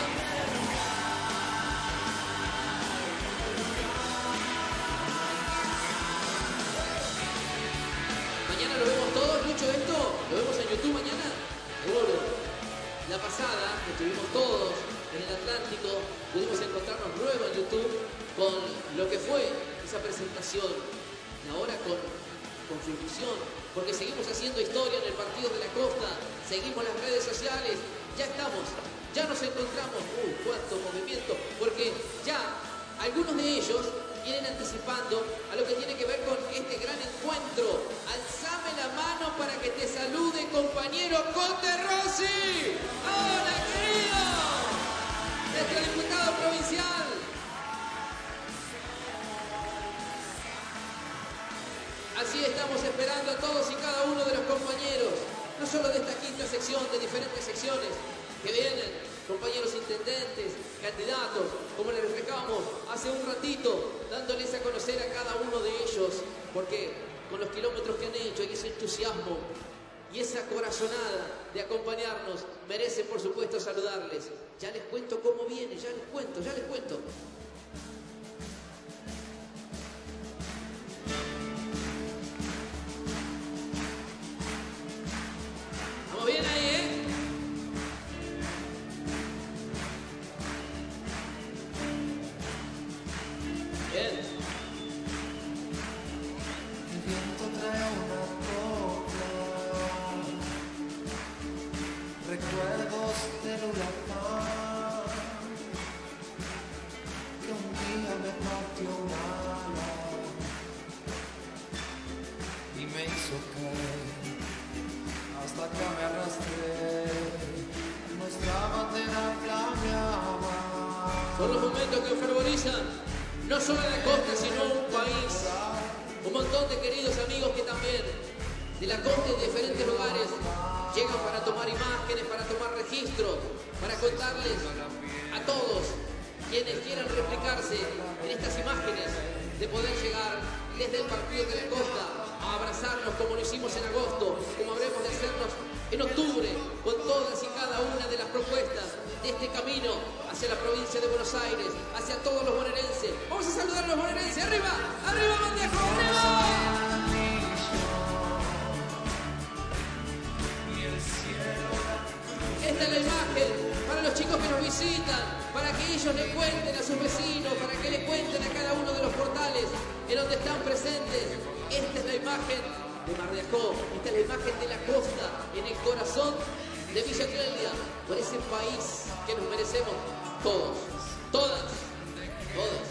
Mañana lo vemos todos, Lucho, esto. ¿Lo vemos en YouTube mañana? Seguro. La pasada, que estuvimos todos en el Atlántico, pudimos encontrarnos luego en YouTube con lo que fue esa presentación. Y ahora con su ilusión, porque seguimos haciendo historia en el partido de la costa, seguimos las redes sociales, ya estamos, ya nos encontramos. Uy, cuánto movimiento, porque ya algunos de ellos vienen anticipando a lo que tiene que ver con este gran encuentro. Alzame la mano para que te salude, compañero Conde Rossi. ¡Hola, querido! Nuestro diputado provincial. Así estamos esperando a todos y cada uno de los compañeros, no solo de esta quinta sección, de diferentes secciones que vienen, compañeros intendentes, candidatos, como les reclamamos hace un ratito, dándoles a conocer a cada uno de ellos, porque con los kilómetros que han hecho y ese entusiasmo y esa corazonada de acompañarnos, merecen por supuesto saludarles. Ya les cuento cómo viene, ya les cuento. ¿Vamos bien ahí, Bien. El viento trae una copla, recuerdos del huracán. Son los momentos que fervorizan no solo a la costa, sino a un país. Un montón de queridos amigos que también de la costa y de diferentes lugares llegan para tomar imágenes, para tomar registros, para contarles a todos quienes quieran replicarse en estas imágenes de poder llegar desde el partido de la costa a abrazarnos como lo hicimos en agosto, como habremos de hacernos en octubre, con todas y cada una de las propuestas de este camino hacia la provincia de Buenos Aires, hacia todos los bonaerenses. Vamos a saludar a los bonaerenses. ¡Arriba! ¡Arriba, Bandejo! ¡Arriba! Esta es la imagen para los chicos que nos visitan, para que ellos le cuenten a sus vecinos, para que le cuenten a cada uno de los portales en donde están presentes. Esta es la imagen de Mar de Ajó, esta es la imagen de la costa, en el corazón de Villa Clelia, por ese país que nos merecemos todos, todas, todas.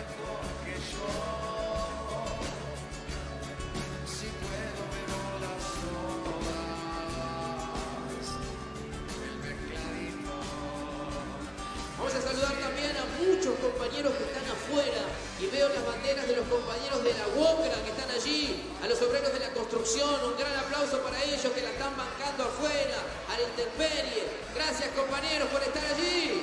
Vamos a saludar también a muchos compañeros que están afuera y veo las banderas de los compañeros de la UOCRA que están allí, a los obreros de la construcción, un gran aplauso para ellos que la están bancando afuera, a la intemperie. Gracias compañeros por estar allí.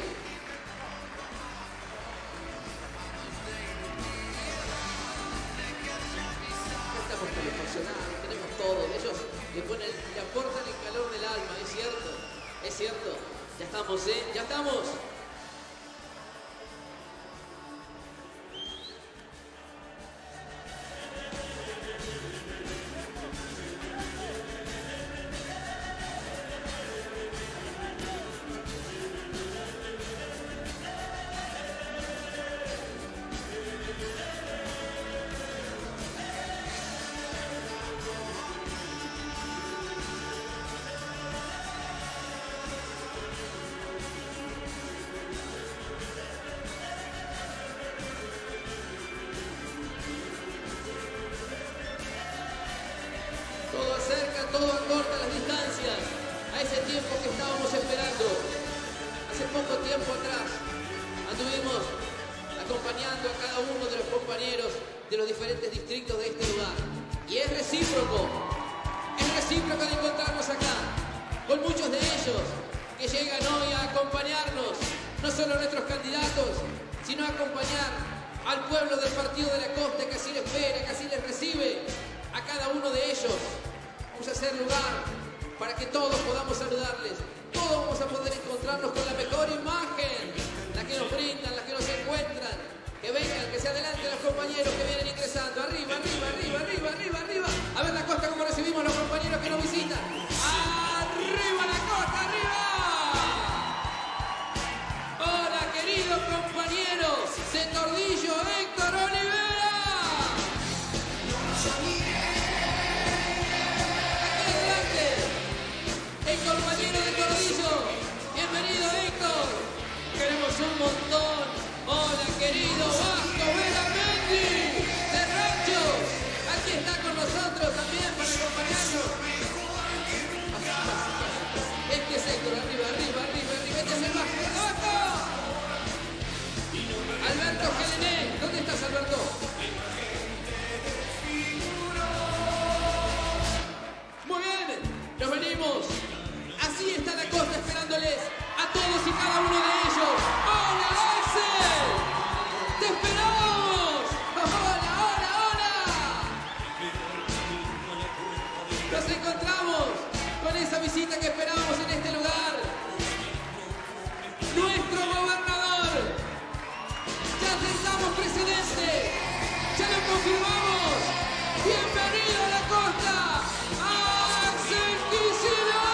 Acá estamos con los funcionarios, tenemos todo, ellos le aportan el calor del alma, es cierto, es cierto. Ya estamos, ya estamos. Todo acorta las distancias a ese tiempo que estábamos esperando. Hace poco tiempo atrás anduvimos acompañando a cada uno de los compañeros de los diferentes distritos de este lugar. Y es recíproco de encontrarnos acá, con muchos de ellos que llegan hoy a acompañarnos, no solo a nuestros candidatos, sino a acompañar al pueblo del Partido de la Costa que así les espera, que así les recibe, a cada uno de ellos. Vamos a hacer lugar para que todos podamos saludarles. Todos vamos a poder encontrarnos con la mejor imagen, la que nos brindan, la que nos encuentran. Que vengan, que se adelanten los compañeros que vienen ingresando. Arriba, arriba, arriba, arriba, arriba, arriba. A ver la costa, cómo recibimos a los compañeros que nos visitan. ¡Arriba la costa, arriba! Hola, queridos compañeros de Tordillo, Héctor Olivera. El compañero de Tordillo, bienvenido Héctor, queremos un montón. Hola querido Vasco Veramendi, de Ranchos, aquí está con nosotros también para acompañarnos. Este es Héctor, arriba, arriba, arriba, arriba, este es el Vasco. ¡Vasco! Alberto Gelené, ¿dónde estás Alberto? Muy bien, nos venimos. Así está la costa esperándoles a todos y cada uno de ellos. ¡Hola, Axel! ¡Te esperamos! ¡Hola, hola, hola! Nos encontramos con esa visita que esperábamos en este lugar. Nuestro gobernador. Ya sentamos presidente. Ya lo confirmamos. Bienvenido a la costa. ¡Axel Kicillof!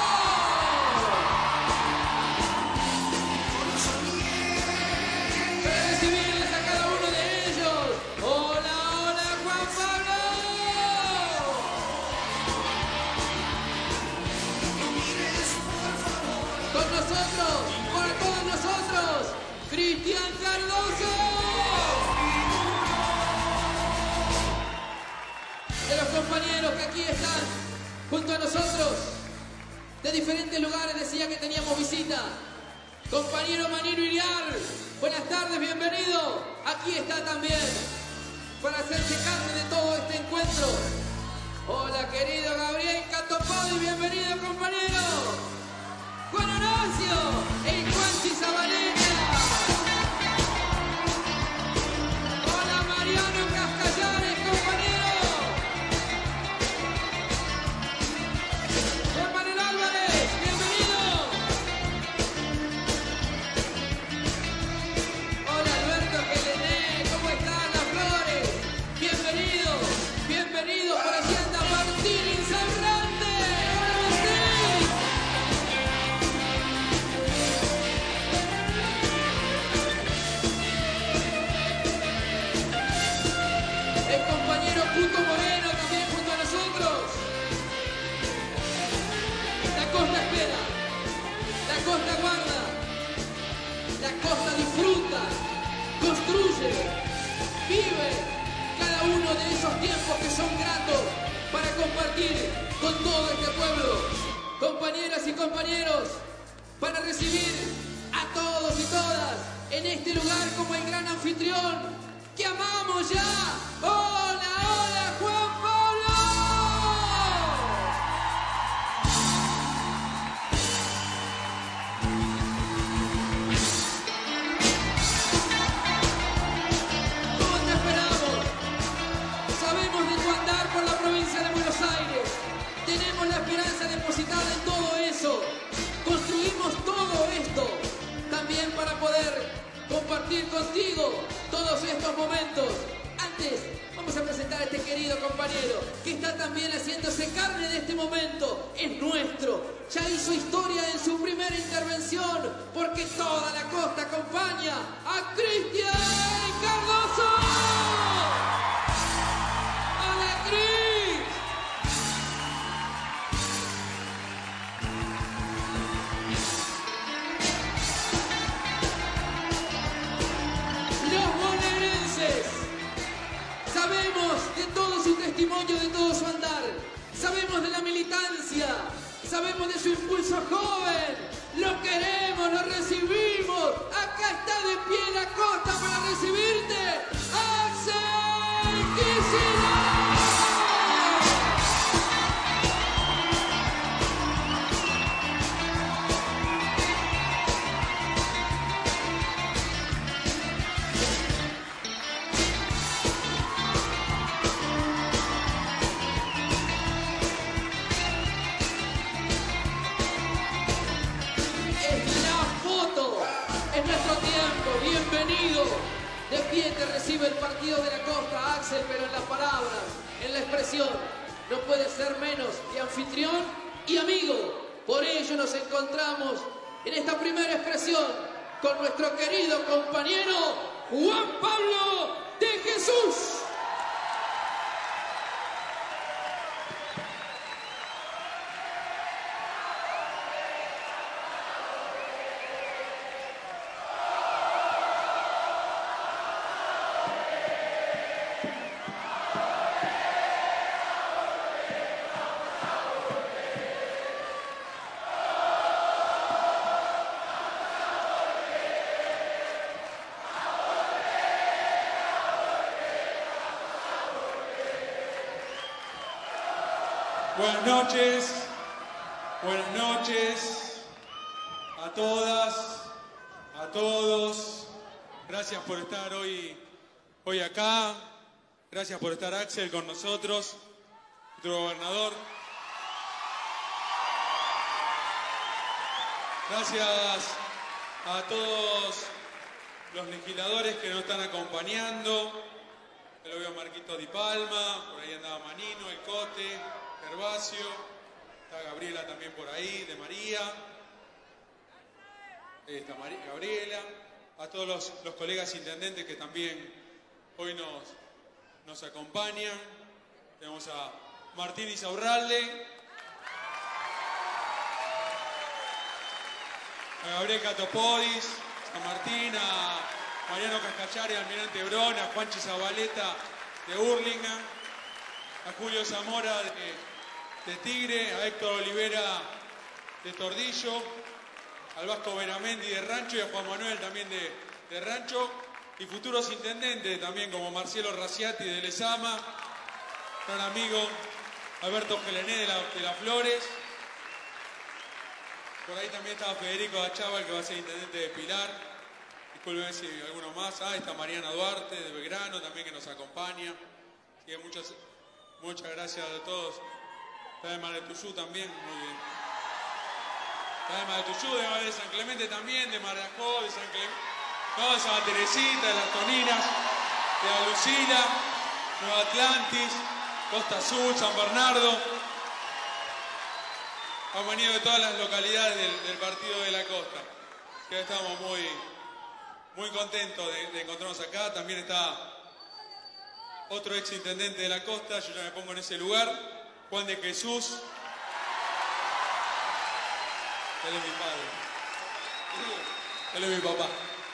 Para todos nosotros, Cristian Cardoso. De los compañeros que aquí están junto a nosotros, de diferentes lugares, decía que teníamos visita. Compañero Manilo Iriar, Buenas tardes, bienvenido. Aquí está también, para hacerse carne de todo este encuentro. Hola, querido Gabriel Catopodi, bienvenido, compañero. Juan Horacio, el Juanchi Zabaleta. Hola, Mariano Cascallanes, compañero. Juan Manuel Álvarez, bienvenido. Hola, Alberto Gelené, ¿cómo están las flores? Bienvenido, bienvenido. Por allí anda Martín Insaurralde. ¡Hola, Martín! El compañero Puto Moreno también junto a nosotros. La costa espera, la costa guarda, la costa disfruta, construye, vive cada uno de esos tiempos que son gratos para compartir con todo este pueblo. Compañeras y compañeros, para recibir a todos y todas en este lugar como el gran anfitrión que amamos ya. ¡Hola, hola, Juan Pablo! ¿Cómo te esperamos? Sabemos de tu andar por la provincia de Buenos Aires. Tenemos la esperanza depositada en todo eso. Construimos todo esto también para poder compartir contigo todos estos momentos. Antes, vamos a presentar a este querido compañero que está también haciéndose carne de este momento. Es nuestro. Ya hizo historia en su primera intervención porque toda la costa acompaña a Cristian Cardoso. ¡Hola, Cris! Los bonaerenses sabemos de todo su testimonio, de todo su andar. Sabemos de la militancia, sabemos de su impulso joven. Lo queremos, lo recibimos. Acá está de pie la costa para recibirte, Axel Kicillof. Es nuestro tiempo, bienvenido. De pie te recibe el partido de la costa, Axel, pero en las palabras, en la expresión, no puede ser menos que anfitrión y amigo. Por ello nos encontramos en esta primera expresión con nuestro querido compañero Juan Pablo de Jesús. Buenas noches a todas, a todos. Gracias por estar hoy acá. Gracias por estar, Axel, con nosotros, nuestro gobernador. Gracias a todos los legisladores que nos están acompañando. Lo veo a Marquito Di Palma, por ahí andaba Manino, El Cote, Gervasio. Está Gabriela también por ahí, de María. Está Gabriela. A todos los colegas intendentes que también hoy nos acompañan. Tenemos a Martín Insaurralde, a Gabriel Catopodis, a Martín, a Mariano Cascallari, Almirante Brón, a Juanchi Zabaleta de Hurlingham, a Julio Zamora de Tigre, a Héctor Olivera de Tordillo, al Vasco Veramendi de Rancho y a Juan Manuel también de de Rancho, y futuros intendentes también como Marcelo Raciati de Lezama, gran amigo Alberto Gelené de las Flores. Por ahí también estaba Federico Achával, que va a ser intendente de Pilar. Disculpen si alguno más. Está Mariana Duarte de Belgrano también, que nos acompaña. Así que muchas gracias a todos. Está de Mar del Tuyú también, muy bien. Está de Mar del Tuyú, de San Clemente también, de Mar de Ajó, de San Clemente, no, de Santa Teresita, de Las Toninas, de La Lucila, Nueva Atlantis, Costa Azul, San Bernardo. Han venido de todas las localidades del partido de la costa. Que estamos muy contentos de encontrarnos acá. También está otro ex intendente de la costa, yo ya me pongo en ese lugar, Juan de Jesús. Él es mi padre. Él es mi papá.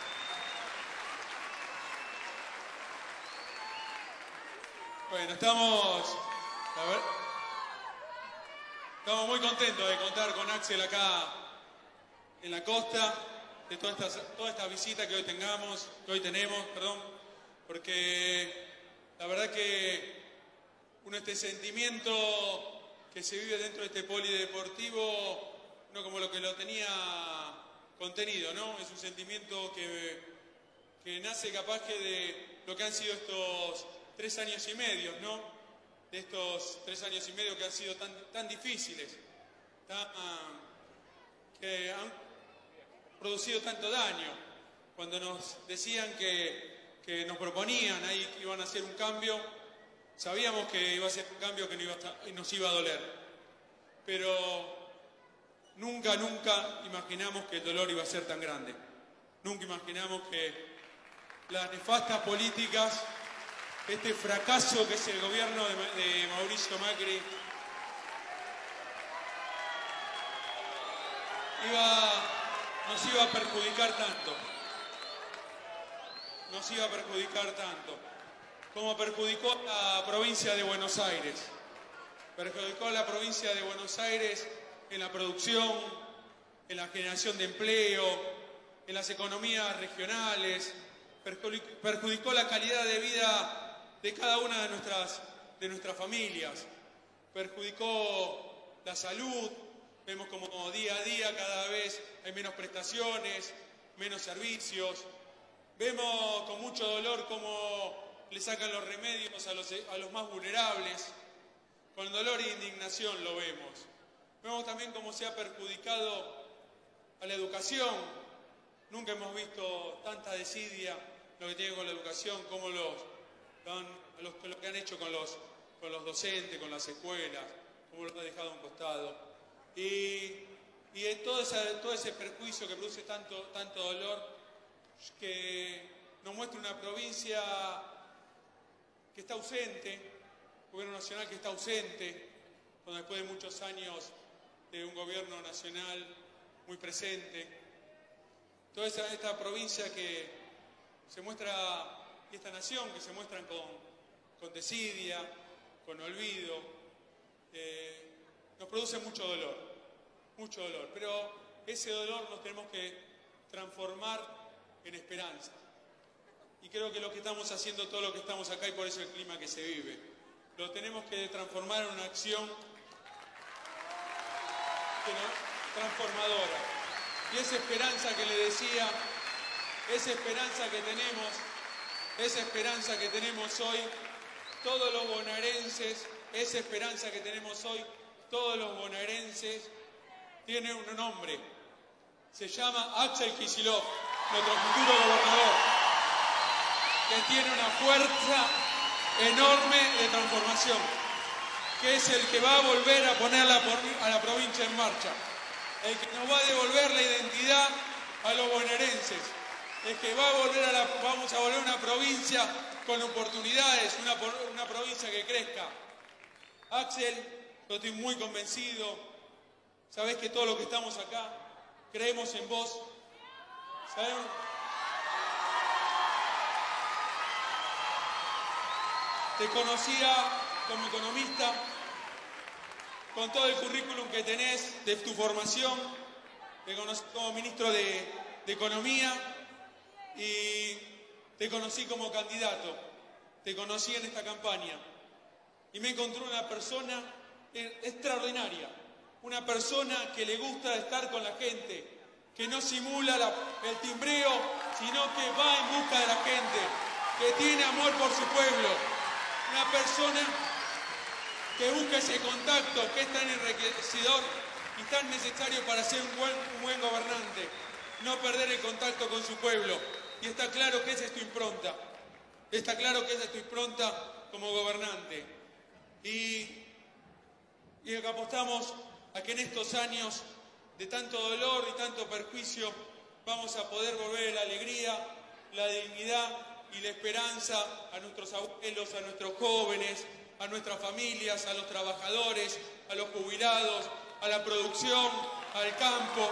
Bueno, estamos muy contentos de contar con Axel acá en la costa, de toda esta visita que hoy tenemos, porque la verdad que este sentimiento que se vive dentro de este polideportivo, no como lo que lo tenía contenido, ¿no? Es un sentimiento que nace capaz que de lo que han sido estos 3 años y medio, ¿no? De estos 3 años y medio que han sido tan difíciles, que han producido tanto daño. Cuando nos decían que nos proponían ahí que iban a hacer un cambio, sabíamos que iba a ser un cambio que nos iba a doler. Pero nunca imaginamos que el dolor iba a ser tan grande. Nunca imaginamos que las nefastas políticas, este fracaso que es el gobierno de Mauricio Macri, nos iba a perjudicar tanto. Nos iba a perjudicar tanto. Como perjudicó a la provincia de Buenos Aires. Perjudicó a la provincia de Buenos Aires en la producción, en la generación de empleo, en las economías regionales. Perjudicó la calidad de vida de cada una de nuestras familias. Perjudicó la salud. Vemos como día a día cada vez hay menos prestaciones, menos servicios. Vemos con mucho dolor cómo le sacan los remedios a los más vulnerables. Con dolor e indignación lo vemos. Vemos también cómo se ha perjudicado a la educación. Nunca hemos visto tanta desidia lo que tiene con la educación, como lo que han hecho con los docentes, con las escuelas, cómo los ha dejado a un costado. Y todo ese perjuicio que produce tanto dolor, que nos muestra una provincia que está ausente, un gobierno nacional que está ausente, cuando después de muchos años de un gobierno nacional muy presente. Toda esta provincia que se muestra, y esta nación que se muestran con desidia, con olvido, nos produce mucho dolor, pero ese dolor nos tenemos que transformar en esperanza. Y creo que lo que estamos haciendo, todo lo que estamos acá, y por eso el clima que se vive, lo tenemos que transformar en una acción transformadora. Y esa esperanza que le decía, esa esperanza que tenemos hoy, todos los bonaerenses, esa esperanza que tenemos hoy, todos los bonaerenses, tiene un nombre. Se llama Axel Kicillof, nuestro futuro gobernador, que tiene una fuerza enorme de transformación, que es el que va a volver a poner a la provincia en marcha, el que nos va a devolver la identidad a los bonaerenses, el que vamos a volver a una provincia con oportunidades, una provincia que crezca. Axel, yo estoy muy convencido. Sabés que todos los que estamos acá creemos en vos. ¿Sabemos? Te conocía como economista, con todo el currículum que tenés de tu formación. Te conocí como ministro de Economía. y te conocí como candidato, te conocí en esta campaña y me encontré una persona extraordinaria, una persona que le gusta estar con la gente, que no simula el timbreo, sino que va en busca de la gente, que tiene amor por su pueblo, una persona que busca ese contacto que es tan enriquecedor y tan necesario para ser un buen gobernante, no perder el contacto con su pueblo. Y está claro que esa es tu impronta, está claro que esa es tu impronta como gobernante. Y apostamos a que en estos años de tanto dolor y tanto perjuicio vamos a poder volver la alegría, la dignidad y la esperanza a nuestros abuelos, a nuestros jóvenes, a nuestras familias, a los trabajadores, a los jubilados, a la producción, al campo.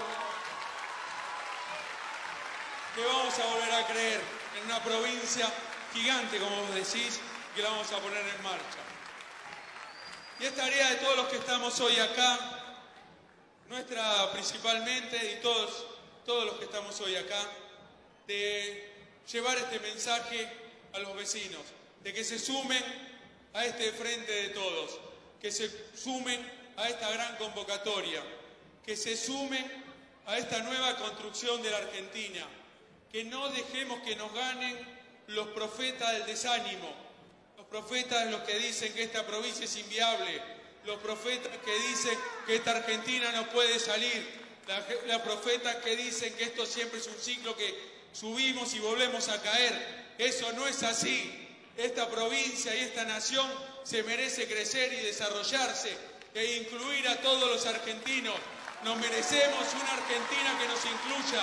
Que vamos a volver a creer en una provincia gigante, como vos decís, que la vamos a poner en marcha. Y es tarea de todos los que estamos hoy acá, nuestra principalmente, y todos los que estamos hoy acá, de llevar este mensaje a los vecinos, de que se sumen a este frente de todos, que se sumen a esta gran convocatoria, que se sumen a esta nueva construcción de la Argentina, que no dejemos que nos ganen los profetas del desánimo, los profetas de los que dicen que esta provincia es inviable, los profetas que dicen que esta Argentina no puede salir, los profetas que dicen que esto siempre es un ciclo que subimos y volvemos a caer. Eso no es así. Esta provincia y esta nación se merece crecer y desarrollarse e incluir a todos los argentinos. Nos merecemos una Argentina que nos incluya.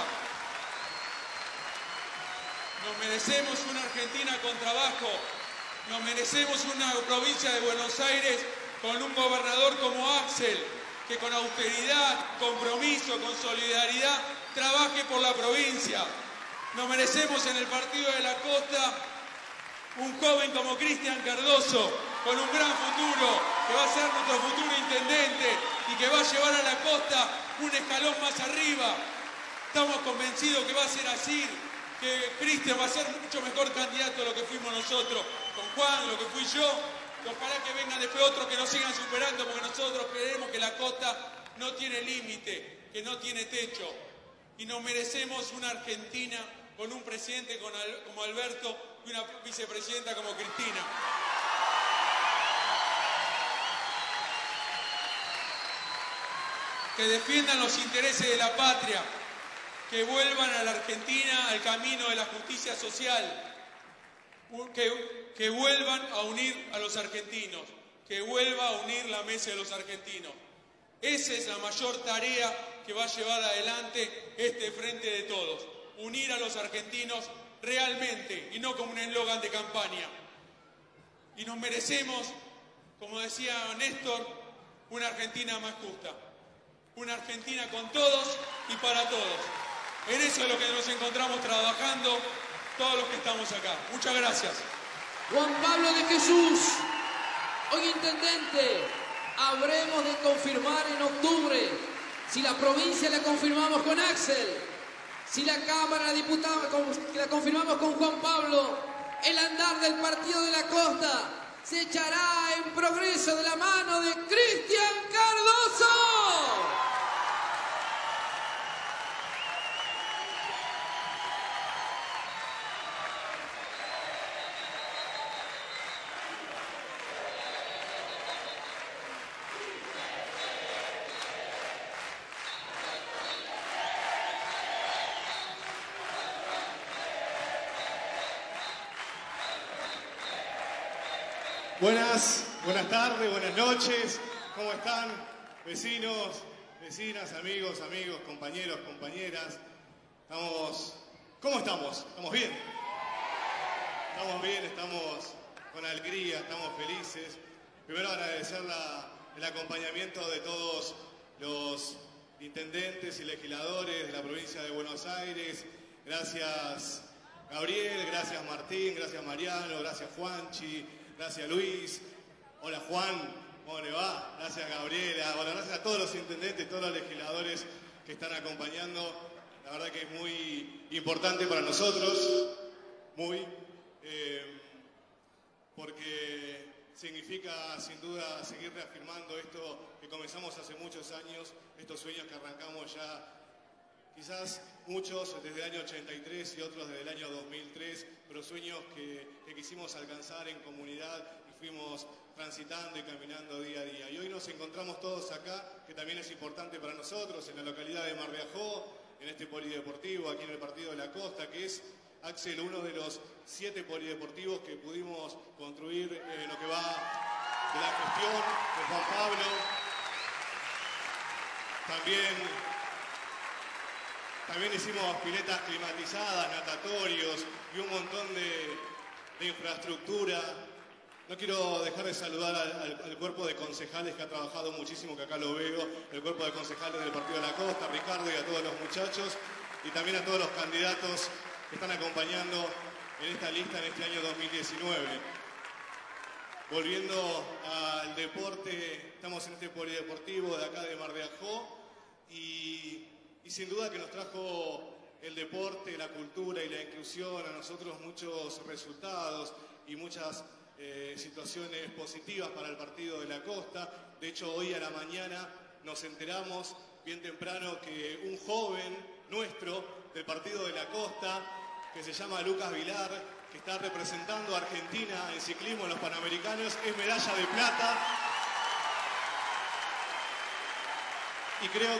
Nos merecemos una Argentina con trabajo. Nos merecemos una provincia de Buenos Aires con un gobernador como Axel, que con austeridad, compromiso, con solidaridad, trabaje por la provincia. Nos merecemos en el Partido de la Costa un joven como Cristian Cardoso, con un gran futuro, que va a ser nuestro futuro intendente y que va a llevar a la costa un escalón más arriba. Estamos convencidos que va a ser así, que Cristian va a ser mucho mejor candidato de lo que fuimos nosotros, con Juan, lo que fui yo. Ojalá que vengan después otros que nos sigan superando, porque nosotros creemos que la costa no tiene límite, que no tiene techo. Y nos merecemos una Argentina con un presidente como Alberto y una vicepresidenta como Cristina. Que defiendan los intereses de la patria, que vuelvan a la Argentina al camino de la justicia social, que vuelvan a unir a los argentinos, que vuelva a unir la mesa de los argentinos. Esa es la mayor tarea que va a llevar adelante este Frente de Todos, unir a los argentinos realmente y no como un eslogan de campaña. Y nos merecemos, como decía Néstor, una Argentina más justa, una Argentina con todos y para todos. En eso es lo que nos encontramos trabajando todos los que estamos acá. Muchas gracias. Juan Pablo de Jesús, hoy intendente, habremos de confirmar en octubre si la provincia la confirmamos con Axel, si la Cámara de Diputados la confirmamos con Juan Pablo. El andar del Partido de la Costa se echará en progreso de la mano de Cristian Cardoso. Buenas tardes, buenas noches. ¿Cómo están, vecinos, vecinas, amigos, compañeros, compañeras? ¿Cómo estamos? ¿Estamos bien? Estamos bien, estamos con alegría, estamos felices. Primero agradecer el acompañamiento de todos los intendentes y legisladores de la provincia de Buenos Aires. Gracias Gabriel, gracias Martín, gracias Mariano, gracias Juanchi, gracias Luis. Hola Juan, ¿cómo le va? Gracias Gabriela. Bueno, gracias a todos los intendentes, todos los legisladores que están acompañando La verdad que es muy importante para nosotros, porque significa sin duda seguir reafirmando esto que comenzamos hace muchos años, estos sueños que arrancamos ya, quizás muchos desde el año 83 y otros desde el año 2003, pero sueños que quisimos alcanzar en comunidad y fuimos transitando y caminando día a día. Y hoy nos encontramos todos acá, que también es importante para nosotros, en la localidad de Mar de Ajó, en este polideportivo, aquí en el Partido de la Costa, que es, Axel, uno de los 7 polideportivos que pudimos construir en lo que va de la gestión de Juan Pablo. También hicimos piletas climatizadas, natatorios y un montón de infraestructura. No quiero dejar de saludar al cuerpo de concejales que ha trabajado muchísimo, que acá lo veo, el cuerpo de concejales del Partido de la Costa, Ricardo, y a todos los muchachos, y también a todos los candidatos que están acompañando en esta lista en este año 2019. Volviendo al deporte, estamos en este polideportivo de acá de Mar de Ajó, y sin duda que nos trajo el deporte, la cultura y la inclusión a nosotros muchos resultados y muchas situaciones positivas para el Partido de la Costa. De hecho, hoy a la mañana nos enteramos bien temprano que un joven nuestro del Partido de la Costa, que se llama Lucas Vilar, que está representando a Argentina en ciclismo en los Panamericanos, es medalla de plata. Y creo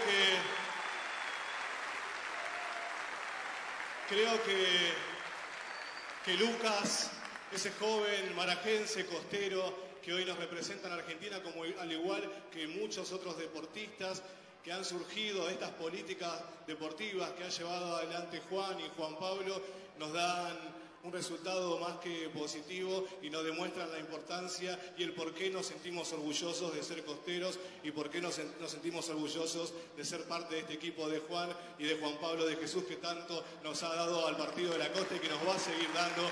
que Lucas, ese joven marajense, costero, que hoy nos representa en Argentina, como al igual que muchos otros deportistas que han surgido de estas políticas deportivas que ha llevado adelante Juan y Juan Pablo, nos dan un resultado más que positivo y nos demuestran la importancia y el por qué nos sentimos orgullosos de ser costeros y por qué nos sentimos orgullosos de ser parte de este equipo de Juan y de Juan Pablo de Jesús, que tanto nos ha dado al Partido de la Costa y que nos va a seguir dando.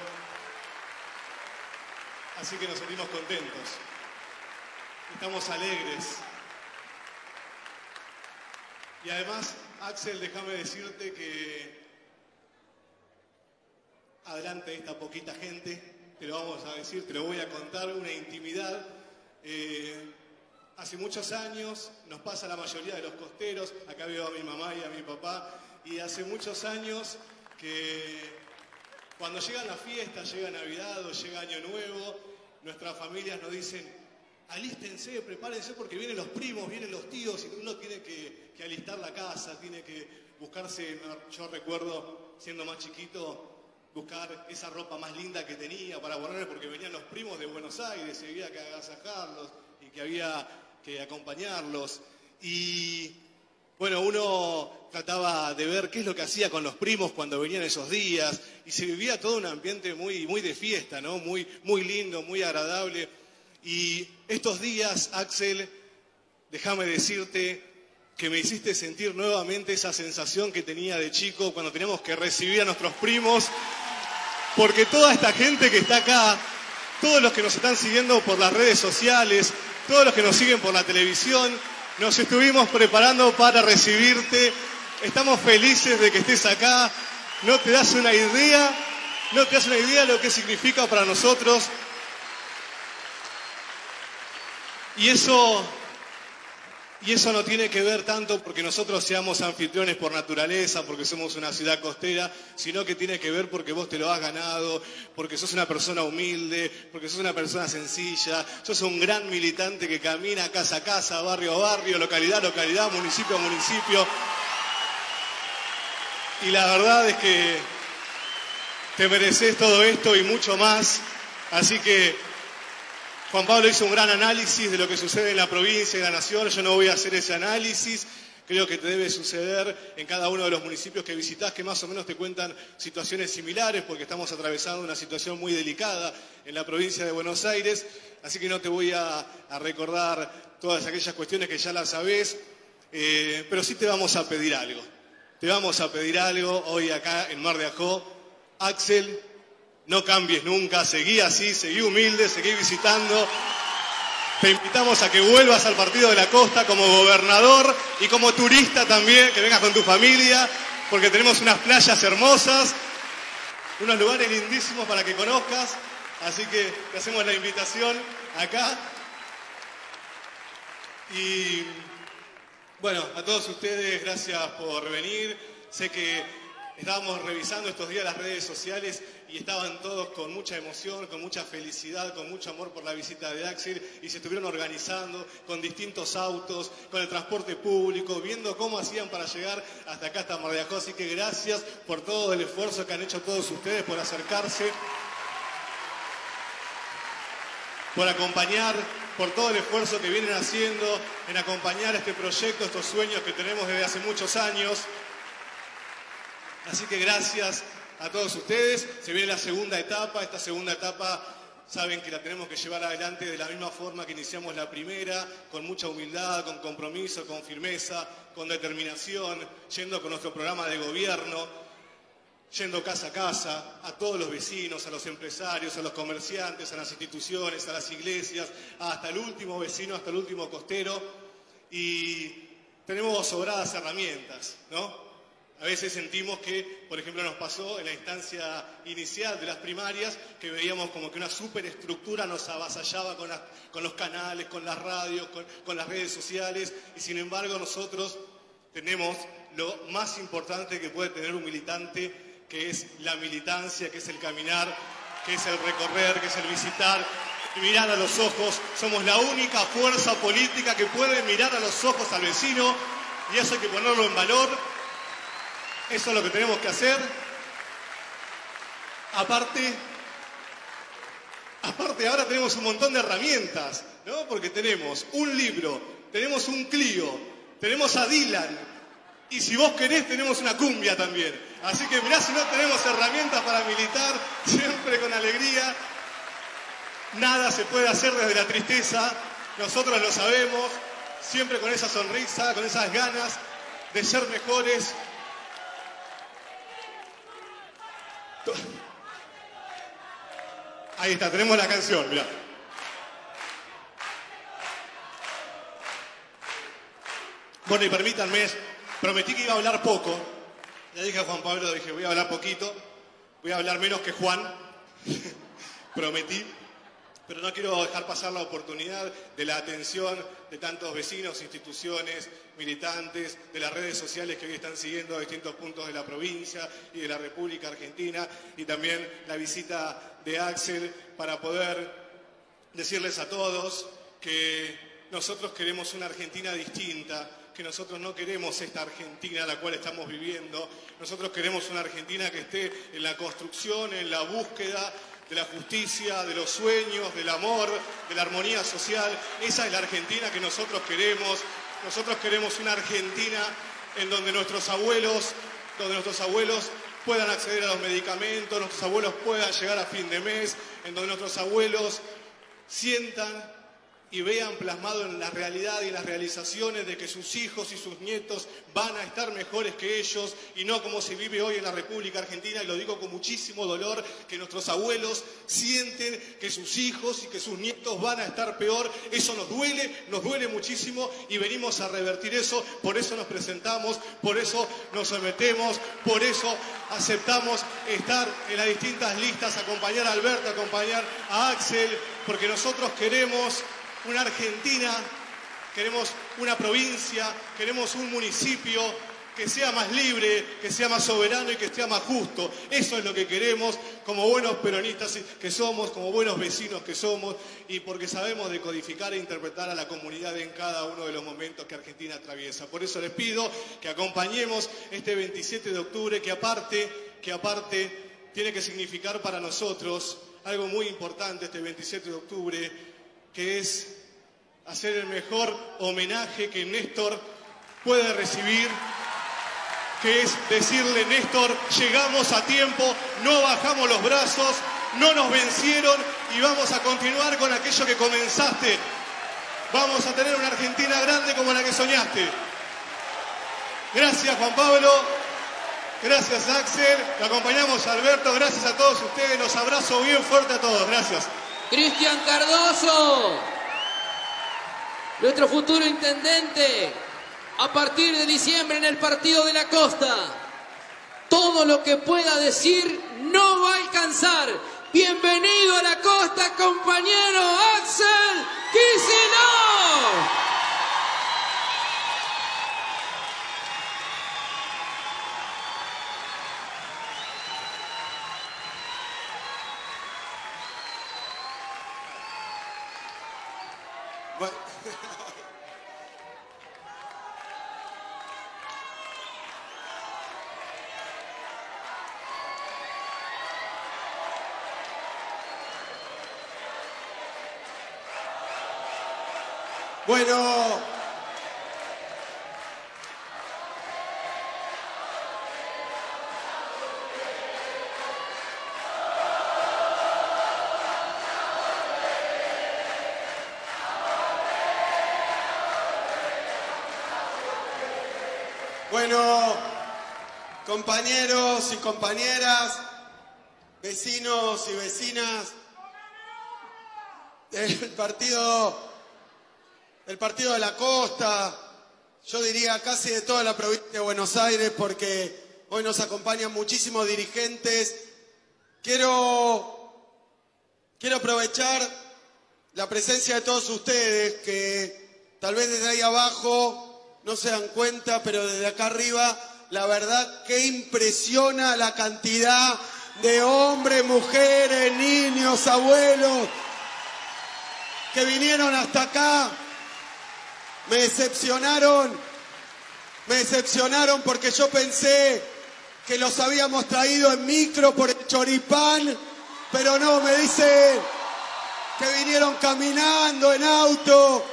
Así que nos sentimos contentos, estamos alegres. Y además, Axel, déjame decirte que adelante de esta poquita gente, te lo vamos a decir, te lo voy a contar, una intimidad. Hace muchos años, nos pasa a la mayoría de los costeros, acá veo a mi mamá y a mi papá, y hace muchos años que cuando llegan las fiestas, llega Navidad o llega Año Nuevo, nuestras familias nos dicen: alístense, prepárense porque vienen los primos, vienen los tíos, y uno tiene que alistar la casa, tiene que buscarse. Yo recuerdo, siendo más chiquito, buscar esa ropa más linda que tenía para ponerme, porque venían los primos de Buenos Aires y había que agasajarlos y que había que acompañarlos. Y bueno, uno trataba de ver qué es lo que hacía con los primos cuando venían esos días, y se vivía todo un ambiente muy de fiesta, ¿no? Muy lindo, muy agradable. Y estos días, Axel, déjame decirte que me hiciste sentir nuevamente esa sensación que tenía de chico cuando teníamos que recibir a nuestros primos, porque toda esta gente que está acá, todos los que nos están siguiendo por las redes sociales, todos los que nos siguen por la televisión, nos estuvimos preparando para recibirte. Estamos felices de que estés acá. No te das una idea de lo que significa para nosotros. Y eso no tiene que ver tanto porque nosotros seamos anfitriones por naturaleza, porque somos una ciudad costera, sino que tiene que ver porque vos te lo has ganado, porque sos una persona humilde, porque sos una persona sencilla, sos un gran militante que camina casa a casa, barrio a barrio, localidad a localidad, municipio a municipio. Y la verdad es que te mereces todo esto y mucho más. Así que Juan Pablo hizo un gran análisis de lo que sucede en la provincia y la nación. Yo no voy a hacer ese análisis. Creo que te debe suceder en cada uno de los municipios que visitás, que más o menos te cuentan situaciones similares, porque estamos atravesando una situación muy delicada en la provincia de Buenos Aires. Así que no te voy a recordar todas aquellas cuestiones que ya las sabés, pero sí te vamos a pedir algo. Te vamos a pedir algo hoy acá en Mar de Ajó. Axel, no cambies nunca, seguí así, seguí humilde, seguí visitando. Te invitamos a que vuelvas al Partido de la Costa como gobernador y como turista también, que vengas con tu familia porque tenemos unas playas hermosas, unos lugares lindísimos para que conozcas, así que te hacemos la invitación acá. Y bueno, a todos ustedes, gracias por venir. Sé que estábamos revisando estos días las redes sociales y estaban todos con mucha emoción, con mucha felicidad, con mucho amor por la visita de Axel, y se estuvieron organizando con distintos autos, con el transporte público, viendo cómo hacían para llegar hasta acá, hasta Mar de Ajó. Así que gracias por todo el esfuerzo que han hecho todos ustedes, por acercarse, por acompañar, por todo el esfuerzo que vienen haciendo en acompañar este proyecto, estos sueños que tenemos desde hace muchos años. Así que gracias a todos ustedes. Se viene la segunda etapa. Esta segunda etapa saben que la tenemos que llevar adelante de la misma forma que iniciamos la primera, con mucha humildad, con compromiso, con firmeza, con determinación, yendo con nuestro programa de gobierno, yendo casa a casa, a todos los vecinos, a los empresarios, a los comerciantes, a las instituciones, a las iglesias, hasta el último vecino, hasta el último costero. Y tenemos sobradas herramientas, ¿no? A veces sentimos que, por ejemplo, nos pasó en la instancia inicial de las primarias, que veíamos como que una superestructura nos avasallaba con los canales, con las radios, con las redes sociales, y sin embargo nosotros tenemos lo más importante que puede tener un militante, que es la militancia, que es el caminar, que es el recorrer, que es el visitar y mirar a los ojos. Somos la única fuerza política que puede mirar a los ojos al vecino, y eso hay que ponerlo en valor. Eso es lo que tenemos que hacer. Aparte ahora tenemos un montón de herramientas, ¿no? Porque tenemos un libro, tenemos un Clio, tenemos a Dylan, y si vos querés tenemos una cumbia también. Así que mirá si no tenemos herramientas para militar, siempre con alegría. Nada se puede hacer desde la tristeza, nosotros lo sabemos, siempre con esa sonrisa, con esas ganas de ser mejores. Ahí está, tenemos la canción, mirá. Bueno, y permítanme, prometí que iba a hablar poco. Ya dije a Juan Pablo, dije, voy a hablar poquito, voy a hablar menos que Juan. Prometí. Pero no quiero dejar pasar la oportunidad de la atención de tantos vecinos, instituciones, militantes, de las redes sociales que hoy están siguiendo distintos puntos de la provincia y de la República Argentina, y también la visita de Axel, para poder decirles a todos que nosotros queremos una Argentina distinta, que nosotros no queremos esta Argentina a la cual estamos viviendo. Nosotros queremos una Argentina que esté en la construcción, en la búsqueda de la justicia, de los sueños, del amor, de la armonía social. Esa es la Argentina que nosotros queremos. Nosotros queremos una Argentina en donde nuestros abuelos puedan acceder a los medicamentos, nuestros abuelos puedan llegar a fin de mes, en donde nuestros abuelos sientan y vean plasmado en la realidad y en las realizaciones de que sus hijos y sus nietos van a estar mejores que ellos, y no como se vive hoy en la República Argentina, y lo digo con muchísimo dolor, que nuestros abuelos sienten que sus hijos y que sus nietos van a estar peor. Eso nos duele muchísimo, y venimos a revertir eso. Por eso nos presentamos, por eso nos sometemos, por eso aceptamos estar en las distintas listas, acompañar a Alberto, acompañar a Axel, porque nosotros queremos una Argentina, queremos una provincia, queremos un municipio que sea más libre, que sea más soberano y que sea más justo. Eso es lo que queremos como buenos peronistas que somos, como buenos vecinos que somos, y porque sabemos decodificar e interpretar a la comunidad en cada uno de los momentos que Argentina atraviesa. Por eso les pido que acompañemos este 27 de octubre, que aparte tiene que significar para nosotros algo muy importante este 27 de octubre, que es hacer el mejor homenaje que Néstor puede recibir, que es decirle: Néstor, llegamos a tiempo, no bajamos los brazos, no nos vencieron, y vamos a continuar con aquello que comenzaste. Vamos a tener una Argentina grande como la que soñaste. Gracias, Juan Pablo. Gracias, Axel. Lo acompañamos a Alberto. Gracias a todos ustedes. Los abrazo bien fuerte a todos. Gracias. Cristian Cardoso, nuestro futuro intendente, a partir de diciembre en el Partido de la Costa. Todo lo que pueda decir no va a alcanzar. Bienvenido a la costa, compañero Axel Kicillof. Bueno, compañeros y compañeras, vecinos y vecinas del partido de la costa, yo diría casi de toda la provincia de Buenos Aires, porque hoy nos acompañan muchísimos dirigentes. Quiero aprovechar la presencia de todos ustedes, que tal vez desde ahí abajo no se dan cuenta, pero desde acá arriba, la verdad que impresiona la cantidad de hombres, mujeres, niños, abuelos, que vinieron hasta acá. Me decepcionaron porque yo pensé que los habíamos traído en micro por el choripán, pero no, me dicen que vinieron caminando en auto.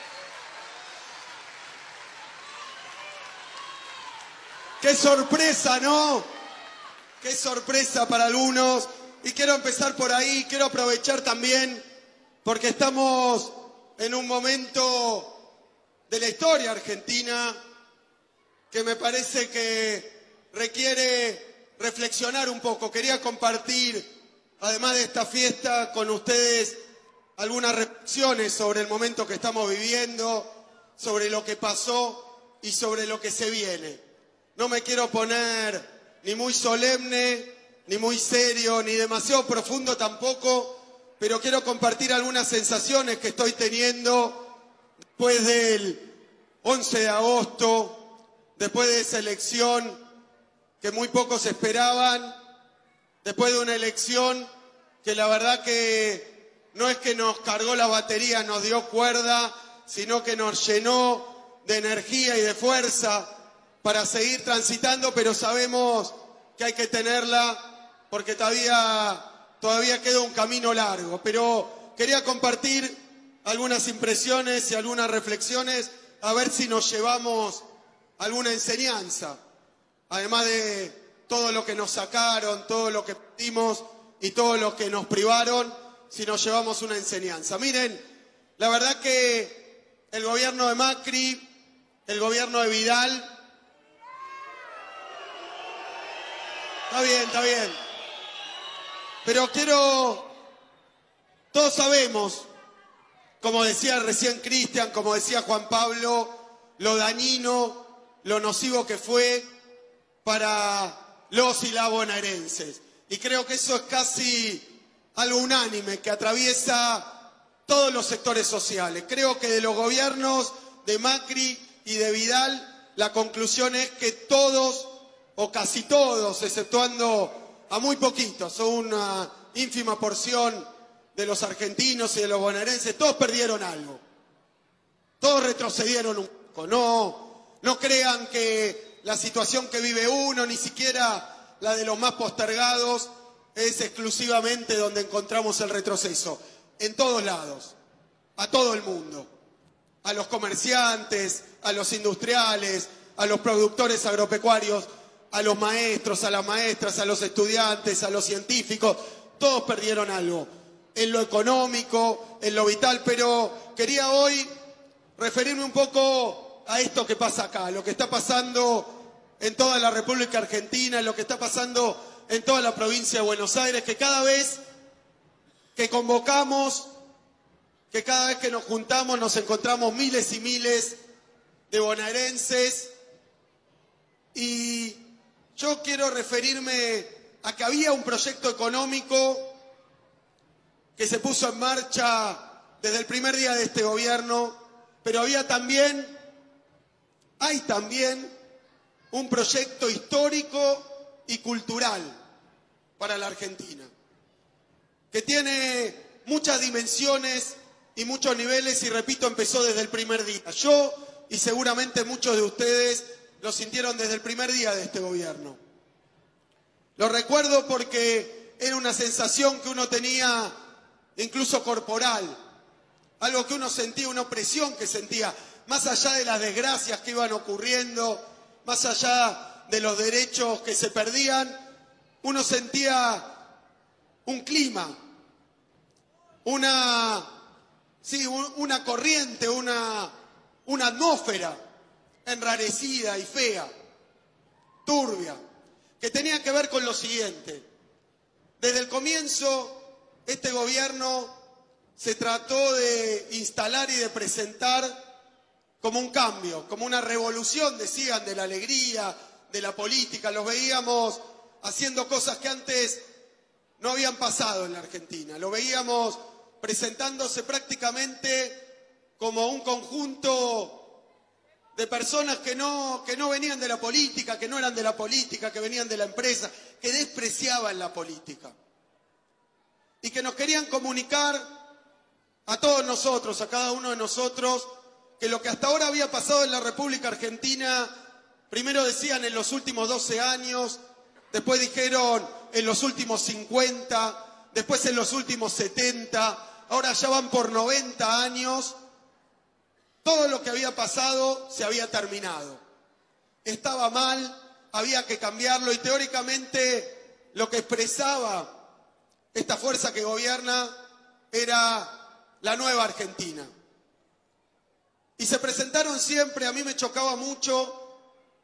Qué sorpresa, ¿no? Qué sorpresa para algunos. Y quiero empezar por ahí, quiero aprovechar también, porque estamos en un momento de la historia argentina que me parece que requiere reflexionar un poco. Quería compartir, además de esta fiesta, con ustedes algunas reflexiones sobre el momento que estamos viviendo, sobre lo que pasó y sobre lo que se viene. No me quiero poner ni muy solemne, ni muy serio, ni demasiado profundo tampoco, pero quiero compartir algunas sensaciones que estoy teniendo después del 11 de agosto, después de esa elección que muy pocos esperaban, después de una elección que la verdad que no es que nos cargó la batería, nos dio cuerda, sino que nos llenó de energía y de fuerza para seguir transitando, pero sabemos que hay que tenerla porque todavía queda un camino largo. Pero quería compartir algunas impresiones y algunas reflexiones, a ver si nos llevamos alguna enseñanza, además de todo lo que nos sacaron, todo lo que pedimos y todo lo que nos privaron, si nos llevamos una enseñanza. Miren, la verdad que el gobierno de Macri, el gobierno de Vidal, está bien, pero todos sabemos, como decía recién Cristian, como decía Juan Pablo, lo dañino, lo nocivo que fue para los y las bonaerenses. Y creo que eso es casi algo unánime, que atraviesa todos los sectores sociales. Creo que de los gobiernos de Macri y de Vidal, la conclusión es que todos, o casi todos, exceptuando a muy poquitos, son una ínfima porción de los argentinos y de los bonaerenses, todos perdieron algo. Todos retrocedieron un poco. No crean que la situación que vive uno, ni siquiera la de los más postergados, es exclusivamente donde encontramos el retroceso. En todos lados, a todo el mundo, a los comerciantes, a los industriales, a los productores agropecuarios, a los maestros, a las maestras, a los estudiantes, a los científicos, todos perdieron algo. En lo económico, en lo vital, pero quería hoy referirme un poco a esto que pasa acá, lo que está pasando en toda la República Argentina, lo que está pasando en toda la provincia de Buenos Aires, que cada vez que convocamos, que cada vez que nos juntamos nos encontramos miles y miles de bonaerenses y Yo quiero referirme a que había un proyecto económico que se puso en marcha desde el primer día de este gobierno, pero hay también un proyecto histórico y cultural para la Argentina, que tiene muchas dimensiones y muchos niveles, y repito, empezó desde el primer día. Yo, y seguramente muchos de ustedes, lo sintieron desde el primer día de este gobierno. Lo recuerdo porque era una sensación que uno tenía, incluso corporal, algo que uno sentía, una opresión que sentía, más allá de las desgracias que iban ocurriendo, más allá de los derechos que se perdían, uno sentía un clima, una corriente, una atmósfera enrarecida y fea, turbia, que tenía que ver con lo siguiente. Desde el comienzo, este gobierno se trató de instalar y de presentar como un cambio, como una revolución, decían, de la alegría, de la política. Los veíamos haciendo cosas que antes no habían pasado en la Argentina. Lo veíamos presentándose prácticamente como un conjunto de personas que no venían de la política, que no eran de la política, que venían de la empresa, que despreciaban la política. Y que nos querían comunicar a todos nosotros, a cada uno de nosotros, que lo que hasta ahora había pasado en la República Argentina, primero decían en los últimos 12 años, después dijeron en los últimos 50, después en los últimos 70, ahora ya van por 90 años, todo lo que había pasado se había terminado. Estaba mal, había que cambiarlo, y teóricamente lo que expresaba esta fuerza que gobierna era la nueva Argentina. Y se presentaron siempre, a mí me chocaba mucho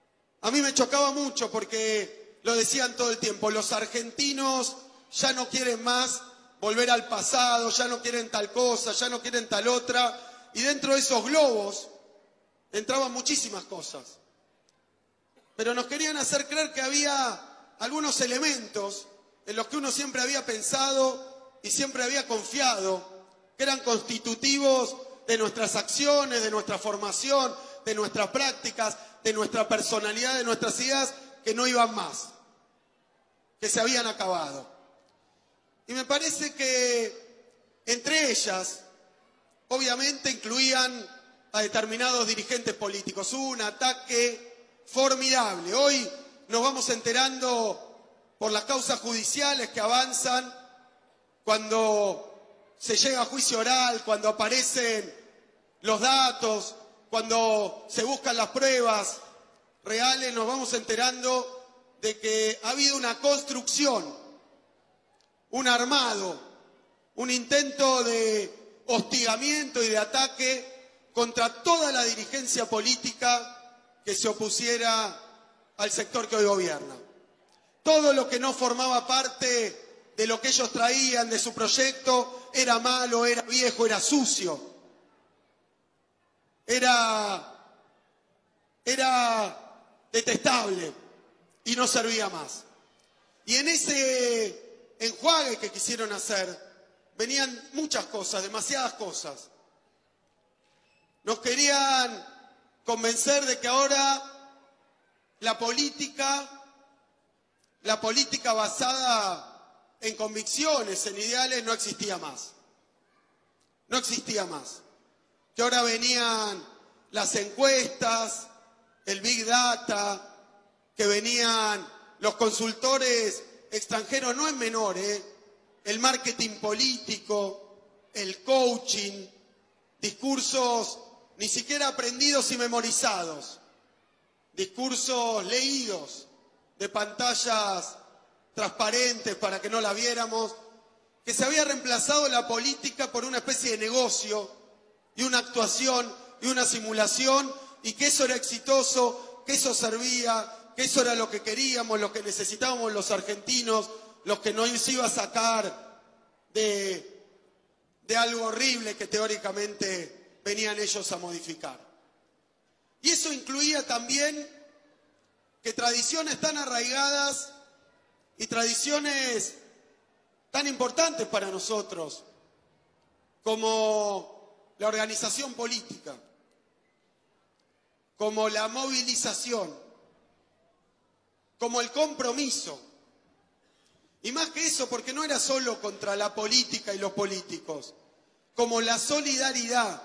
porque lo decían todo el tiempo, los argentinos ya no quieren más volver al pasado, ya no quieren tal cosa, ya no quieren tal otra, y dentro de esos globos entraban muchísimas cosas. Pero nos querían hacer creer que había algunos elementos en los que uno siempre había pensado y siempre había confiado, que eran constitutivos de nuestras acciones, de nuestra formación, de nuestras prácticas, de nuestra personalidad, de nuestras ideas, que no iban más, que se habían acabado. Y me parece que entre ellas, obviamente, incluían a determinados dirigentes políticos. Hubo un ataque formidable. Hoy nos vamos enterando por las causas judiciales que avanzan, cuando se llega a juicio oral, cuando aparecen los datos, cuando se buscan las pruebas reales, nos vamos enterando de que ha habido una construcción, un armado, un intento de hostigamiento y de ataque contra toda la dirigencia política que se opusiera al sector que hoy gobierna. Todo lo que no formaba parte de lo que ellos traían, de su proyecto, era malo, era viejo, era sucio. Era detestable y no servía más. Y en ese enjuague que quisieron hacer, venían muchas cosas, demasiadas cosas. Nos querían convencer de que ahora la política basada en convicciones, en ideales, no existía más. No existía más. Que ahora venían las encuestas, el Big Data, que venían los consultores extranjeros, no es menor, el marketing político, el coaching, discursos ni siquiera aprendidos y memorizados, discursos leídos de pantallas transparentes para que no la viéramos, que se había reemplazado la política por una especie de negocio y una actuación y una simulación, y que eso era exitoso, que eso servía, que eso era lo que queríamos, lo que necesitábamos los argentinos, lo que nos iba a sacar de algo horrible que teóricamente venían ellos a modificar. Y eso incluía también que tradiciones tan arraigadas y tradiciones tan importantes para nosotros como la organización política, como la movilización, como el compromiso, y más que eso, porque no era solo contra la política y los políticos, como la solidaridad,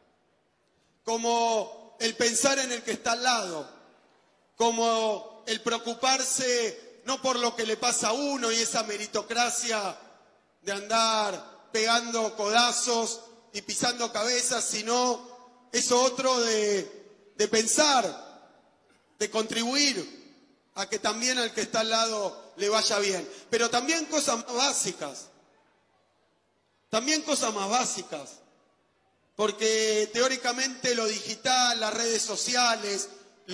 como el pensar en el que está al lado, como el preocuparse no por lo que le pasa a uno y esa meritocracia de andar pegando codazos y pisando cabezas, sino eso otro de pensar, de contribuir a que también al que está al lado le vaya bien. Pero también cosas más básicas, porque teóricamente lo digital, las redes sociales,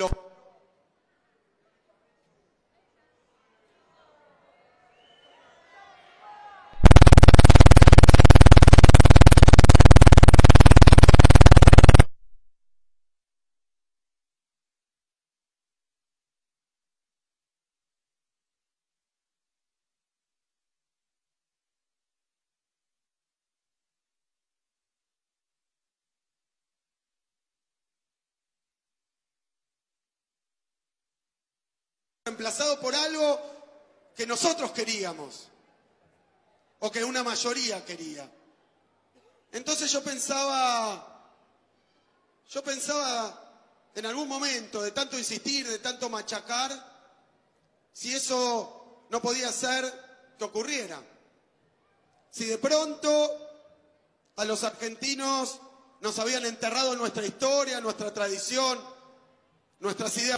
reemplazado por algo que nosotros queríamos o que una mayoría quería. Entonces yo pensaba en algún momento, de tanto insistir, de tanto machacar, si eso no podía ser que ocurriera. Si de pronto a los argentinos nos habían enterrado nuestra historia, nuestra tradición, nuestras ideas.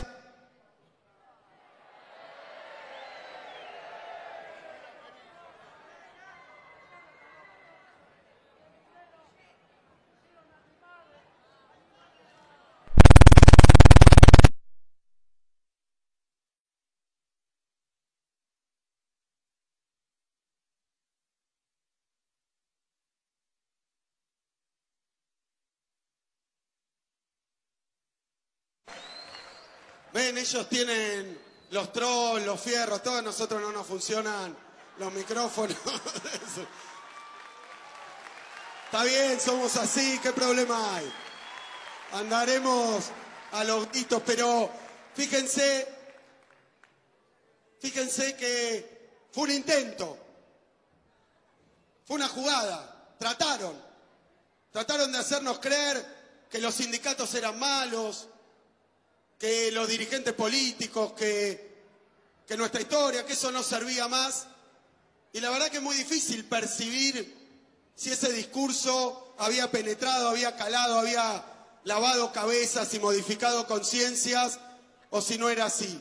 Ven, ellos tienen los trolls, los fierros, todos nosotros no nos funcionan los micrófonos. Está bien, somos así, ¿qué problema hay? Andaremos a los gritos, pero fíjense que fue un intento, fue una jugada, trataron de hacernos creer que los sindicatos eran malos, que los dirigentes políticos, que nuestra historia, que eso no servía más. Y la verdad que es muy difícil percibir si ese discurso había penetrado, había calado, había lavado cabezas y modificado conciencias, o si no era así.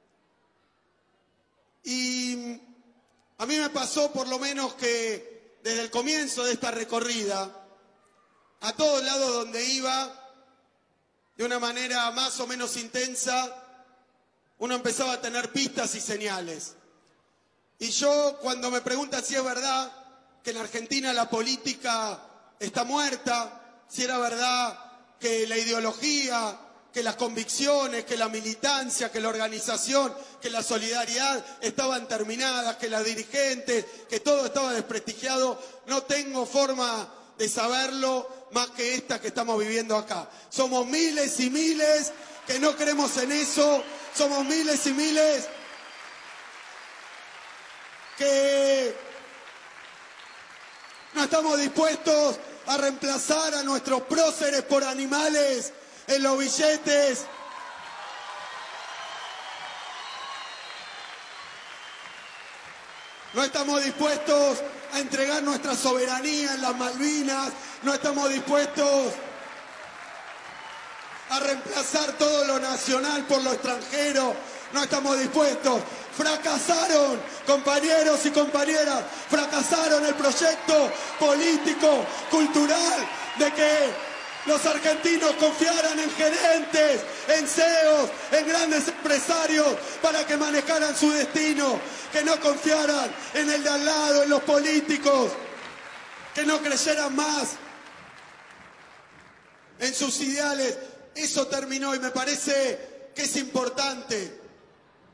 Y a mí me pasó por lo menos que desde el comienzo de esta recorrida, a todos lados donde iba, de una manera más o menos intensa, uno empezaba a tener pistas y señales. Y yo, cuando me preguntan si es verdad que en Argentina la política está muerta, si era verdad que la ideología, que las convicciones, que la militancia, que la organización, que la solidaridad estaban terminadas, que las dirigentes, que todo estaba desprestigiado, no tengo forma de saberlo más que esta que estamos viviendo acá. Somos miles y miles que no creemos en eso, somos miles y miles que no estamos dispuestos a reemplazar a nuestros próceres por animales en los billetes. No estamos dispuestos a entregar nuestra soberanía en las Malvinas, no estamos dispuestos a reemplazar todo lo nacional por lo extranjero, no estamos dispuestos. Fracasaron, compañeros y compañeras, fracasaron el proyecto político, cultural, de que los argentinos confiaran en gerentes, en CEOs, en grandes empresarios para que manejaran su destino, que no confiaran en el de al lado, en los políticos, que no creyeran más en sus ideales. Eso terminó y me parece que es importante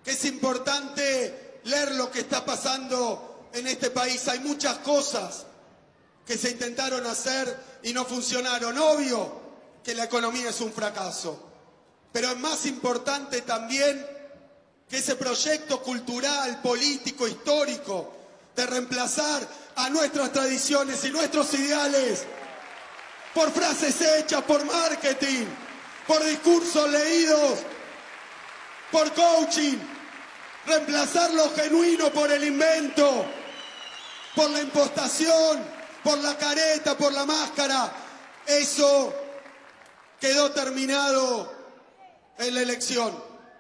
que es importante leer lo que está pasando en este país. Hay muchas cosas que se intentaron hacer y no funcionaron. Obvio que la economía es un fracaso, pero es más importante también que ese proyecto cultural, político, histórico, de reemplazar a nuestras tradiciones y nuestros ideales por frases hechas, por marketing, por discursos leídos, por coaching, reemplazar lo genuino por el invento, por la impostación, por la careta, por la máscara. Eso quedó terminado en la elección.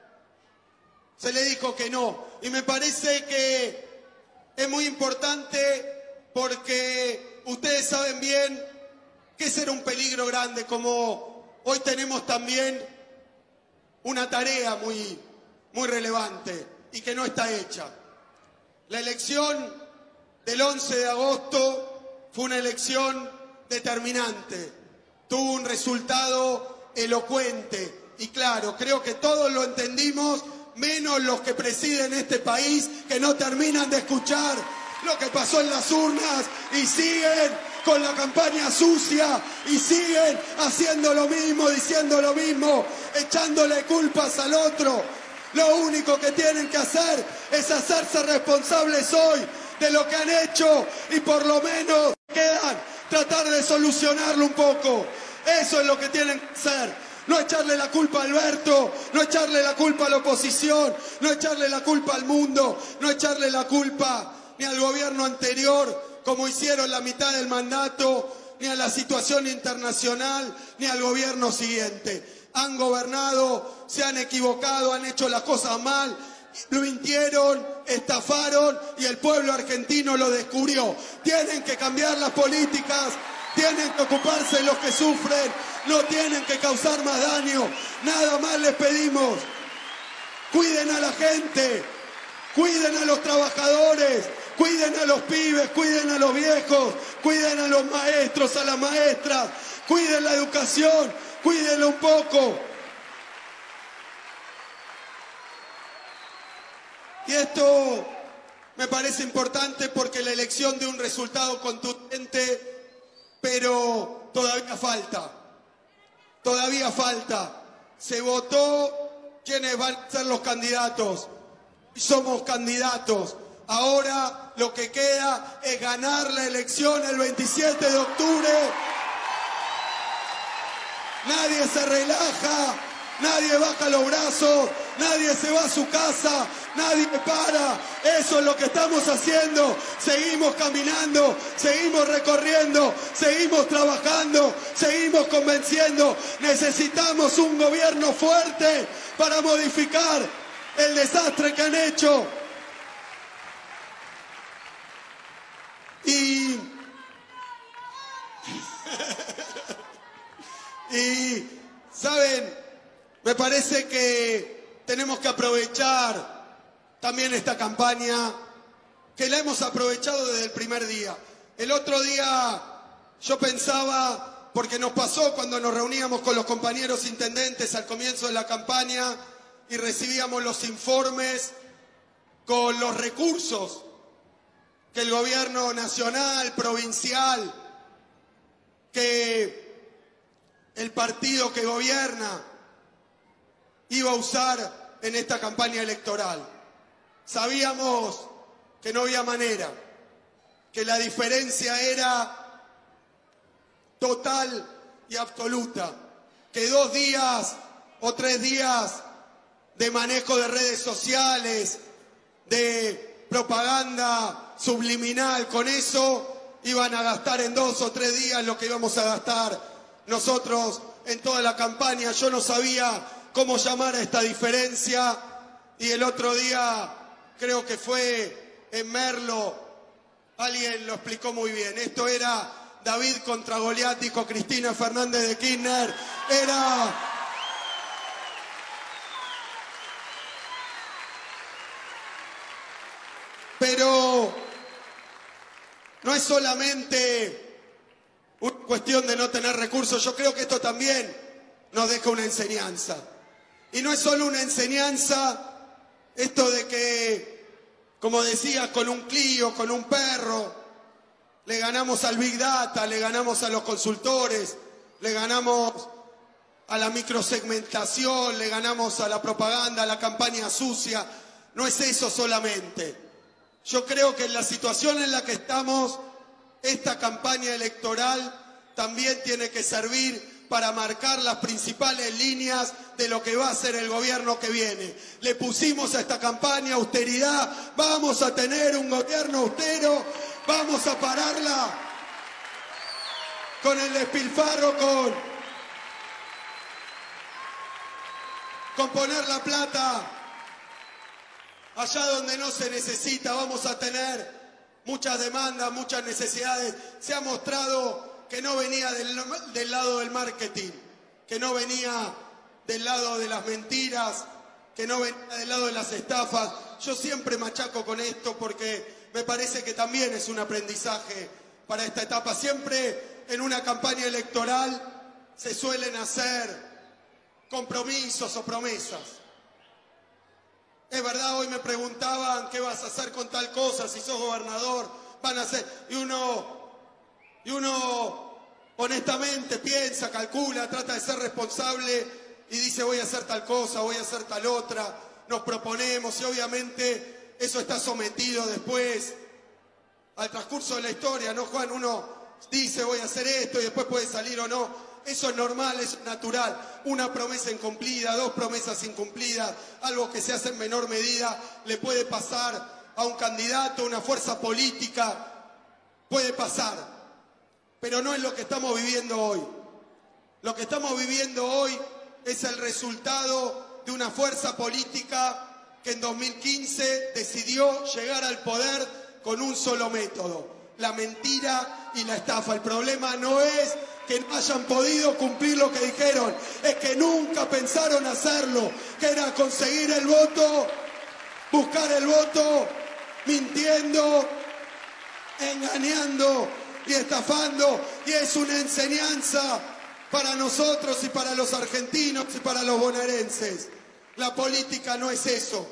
Se le dijo que no. Y me parece que es muy importante porque ustedes saben bien que ese era un peligro grande, como hoy tenemos también una tarea muy relevante y que no está hecha. La elección del 11 de agosto fue una elección determinante, tuvo un resultado elocuente y claro, creo que todos lo entendimos, menos los que presiden este país, que no terminan de escuchar lo que pasó en las urnas y siguen con la campaña sucia y siguen haciendo lo mismo, diciendo lo mismo, echándole culpas al otro. Lo único que tienen que hacer es hacerse responsables hoy de lo que han hecho y por lo menos quedan tratar de solucionarlo un poco. Eso es lo que tienen que hacer. No echarle la culpa a Alberto, no echarle la culpa a la oposición, no echarle la culpa al mundo, no echarle la culpa ni al gobierno anterior, como hicieron la mitad del mandato, ni a la situación internacional, ni al gobierno siguiente. Han gobernado, se han equivocado, han hecho las cosas mal, mintieron, estafaron y el pueblo argentino lo descubrió. Tienen que cambiar las políticas, tienen que ocuparse de los que sufren, no tienen que causar más daño. Nada más les pedimos. Cuiden a la gente, cuiden a los trabajadores, cuiden a los pibes, cuiden a los viejos, cuiden a los maestros, a las maestras, cuiden la educación, cuídenlo un poco. Y esto me parece importante porque la elección de un resultado contundente, pero todavía falta. Todavía falta. Se votó quiénes van a ser los candidatos. Somos candidatos. Ahora lo que queda es ganar la elección el 27 de octubre. Nadie se relaja, nadie baja los brazos, nadie se va a su casa, nadie para. Eso es lo que estamos haciendo. Seguimos caminando, seguimos recorriendo, seguimos trabajando, seguimos convenciendo. Necesitamos un gobierno fuerte para modificar el desastre que han hecho. Y ¿saben? Me parece que tenemos que aprovechar también esta campaña, que la hemos aprovechado desde el primer día. El otro día yo pensaba, porque nos pasó cuando nos reuníamos con los compañeros intendentes al comienzo de la campaña y recibíamos los informes con los recursos que el gobierno nacional, provincial, que el partido que gobierna iba a usar en esta campaña electoral. Sabíamos que no había manera, que la diferencia era total y absoluta, que 2 días o 3 días de manejo de redes sociales, de propaganda subliminal, con eso iban a gastar en 2 o 3 días lo que íbamos a gastar nosotros en toda la campaña. Yo no sabía cómo llamar a esta diferencia y el otro día, creo que fue en Merlo, alguien lo explicó muy bien. Esto era David contra Goliat, dijo Cristina Fernández de Kirchner. Pero no es solamente una cuestión de no tener recursos. Yo creo que esto también nos deja una enseñanza. Y no es solo una enseñanza Esto de que, como decía, con un Clio, con un perro, le ganamos al Big Data, le ganamos a los consultores, le ganamos a la microsegmentación, le ganamos a la propaganda, a la campaña sucia. No es eso solamente. Yo creo que en la situación en la que estamos, esta campaña electoral también tiene que servir para marcar las principales líneas de lo que va a ser el gobierno que viene. Le pusimos a esta campaña austeridad, vamos a tener un gobierno austero, vamos a pararla con el despilfarro, con poner la plata allá donde no se necesita. Vamos a tener muchas demandas, muchas necesidades. Se ha mostrado que no venía del lado del marketing, que no venía del lado de las mentiras, que no venía del lado de las estafas. Yo siempre machaco con esto porque me parece que también es un aprendizaje para esta etapa. Siempre en una campaña electoral se suelen hacer compromisos o promesas. Es verdad, hoy me preguntaban qué vas a hacer con tal cosa, si sos gobernador, van a hacer. Y uno honestamente piensa, calcula, trata de ser responsable y dice voy a hacer tal cosa, voy a hacer tal otra, nos proponemos y obviamente eso está sometido después al transcurso de la historia, ¿no, Juan? Uno dice voy a hacer esto y después puede salir o no. Eso es normal, es natural. Una promesa incumplida, dos promesas incumplidas, algo que se hace en menor medida, le puede pasar a un candidato, a una fuerza política, puede pasar. Pero no es lo que estamos viviendo hoy. Lo que estamos viviendo hoy es el resultado de una fuerza política que en 2015 decidió llegar al poder con un solo método: la mentira y la estafa. El problema no es que no hayan podido cumplir lo que dijeron, es que nunca pensaron hacerlo, que era conseguir el voto, buscar el voto, mintiendo, engañando y estafando. Y es una enseñanza para nosotros y para los argentinos y para los bonaerenses. La política no es eso.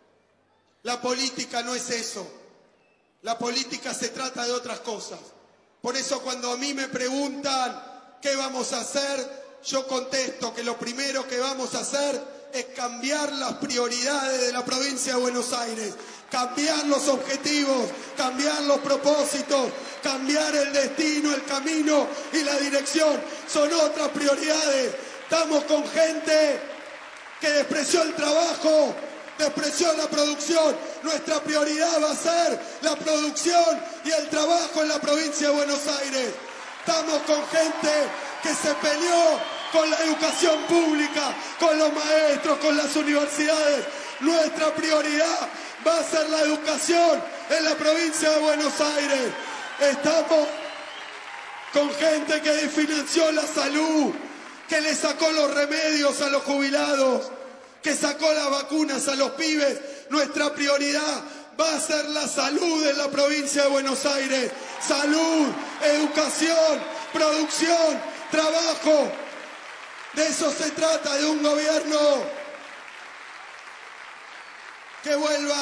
La política no es eso. La política se trata de otras cosas. Por eso cuando a mí me preguntan qué vamos a hacer, yo contesto que lo primero que vamos a hacer es cambiar las prioridades de la provincia de Buenos Aires, cambiar los objetivos, cambiar los propósitos, cambiar el destino, el camino y la dirección. Son otras prioridades. Estamos con gente que despreció el trabajo, despreció la producción. Nuestra prioridad va a ser la producción y el trabajo en la provincia de Buenos Aires. Estamos con gente que se peleó con la educación pública, con los maestros, con las universidades. Nuestra prioridad va a ser la educación en la provincia de Buenos Aires. Estamos con gente que desfinanció la salud, que le sacó los remedios a los jubilados, que sacó las vacunas a los pibes. Nuestra prioridad va a ser la salud en la provincia de Buenos Aires. Salud, educación, producción, trabajo. De eso se trata, de un gobierno que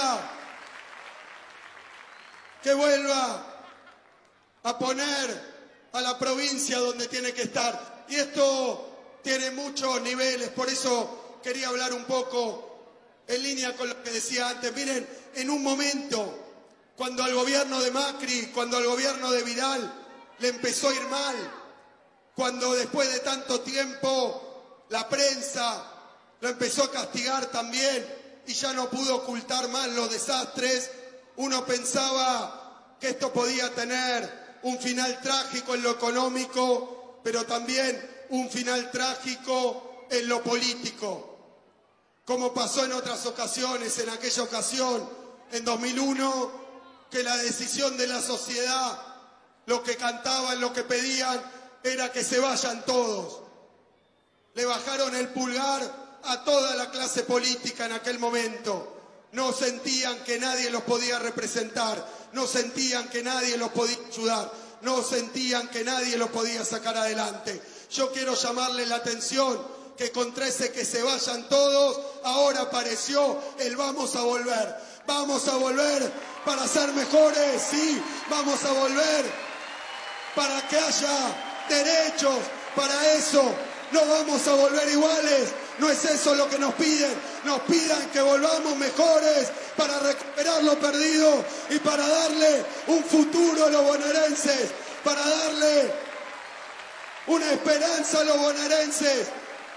vuelva a poner a la provincia donde tiene que estar. Y esto tiene muchos niveles, por eso quería hablar un poco en línea con lo que decía antes. Miren, en un momento, cuando al gobierno de Macri, cuando al gobierno de Vidal le empezó a ir mal, cuando después de tanto tiempo la prensa lo empezó a castigar también y ya no pudo ocultar más los desastres, uno pensaba que esto podía tener un final trágico en lo económico, pero también un final trágico en lo político. Como pasó en otras ocasiones, en aquella ocasión, en 2001, que la decisión de la sociedad, lo que cantaban, lo que pedían, era que se vayan todos. Le bajaron el pulgar a toda la clase política en aquel momento. No sentían que nadie los podía representar, no sentían que nadie los podía ayudar, no sentían que nadie los podía sacar adelante. Yo quiero llamarle la atención que contra ese que se vayan todos, ahora apareció el vamos a volver. Vamos a volver para ser mejores, sí, vamos a volver para que haya derechos, para eso no vamos a volver iguales. No es eso lo que nos piden que volvamos mejores para recuperar lo perdido y para darle un futuro a los bonaerenses, para darle una esperanza a los bonaerenses.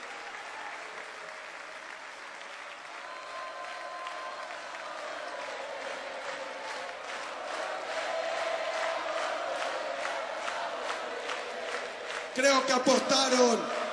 Creo que apostaron.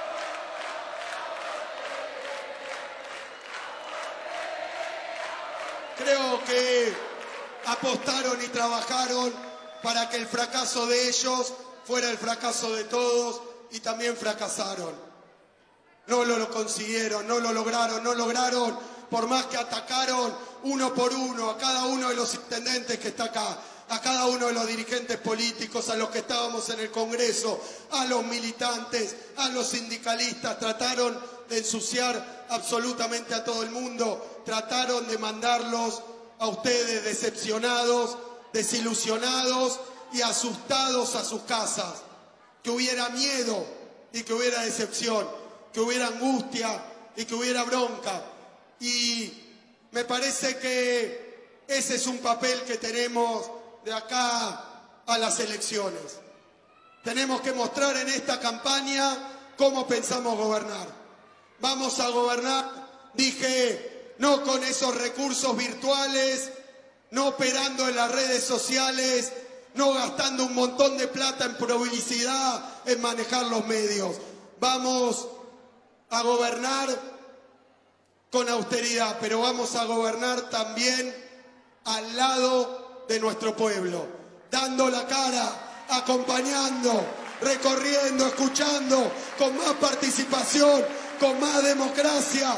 Creo que apostaron y trabajaron para que el fracaso de ellos fuera el fracaso de todos y también fracasaron. No lo consiguieron, no lo lograron, por más que atacaron uno por uno a cada uno de los intendentes que está acá, a cada uno de los dirigentes políticos, a los que estábamos en el Congreso, a los militantes, a los sindicalistas, trataron de ensuciar absolutamente a todo el mundo, trataron de mandarlos a ustedes decepcionados, desilusionados y asustados a sus casas. Que hubiera miedo y que hubiera decepción, que hubiera angustia y que hubiera bronca. Y me parece que ese es un papel que tenemos de acá a las elecciones. Tenemos que mostrar en esta campaña cómo pensamos gobernar. Vamos a gobernar, dije, no con esos recursos virtuales, no operando en las redes sociales, no gastando un montón de plata en publicidad, en manejar los medios. Vamos a gobernar con austeridad, pero vamos a gobernar también al lado de nuestro pueblo, dando la cara, acompañando, recorriendo, escuchando, con más participación, con más democracia.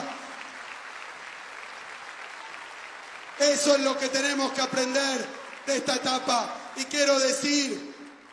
Eso es lo que tenemos que aprender de esta etapa. Y quiero decir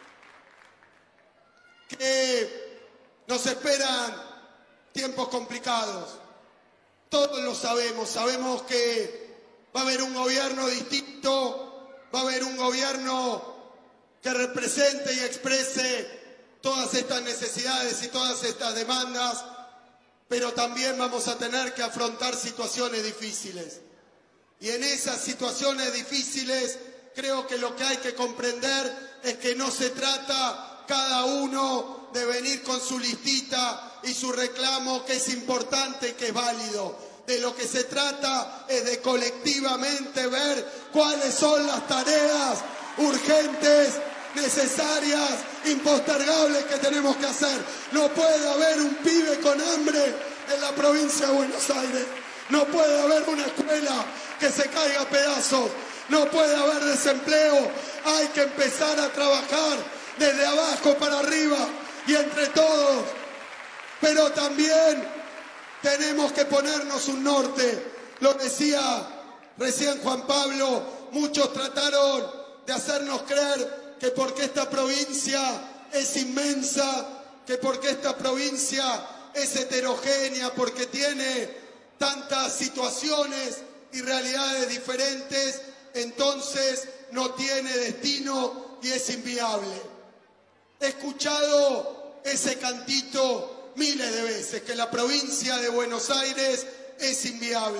que nos esperan tiempos complicados. Todos lo sabemos. Sabemos que va a haber un gobierno distinto, va a haber un gobierno que represente y exprese todas estas necesidades y todas estas demandas, pero también vamos a tener que afrontar situaciones difíciles. Y en esas situaciones difíciles creo que lo que hay que comprender es que no se trata cada uno de venir con su listita y su reclamo, que es importante y que es válido. De lo que se trata es de colectivamente ver cuáles son las tareas urgentes, necesarias, impostergables que tenemos que hacer. No puede haber un pibe con hambre en la provincia de Buenos Aires. No puede haber una escuela que se caiga a pedazos. No puede haber desempleo. Hay que empezar a trabajar desde abajo para arriba y entre todos. Pero también tenemos que ponernos un norte. Lo decía recién Juan Pablo, muchos trataron de hacernos creer que porque esta provincia es inmensa, que porque esta provincia es heterogénea, porque tiene tantas situaciones y realidades diferentes, entonces no tiene destino y es inviable. He escuchado ese cantito miles de veces, que la provincia de Buenos Aires es inviable.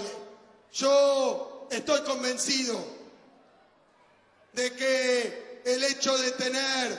Yo estoy convencido de que el hecho de tener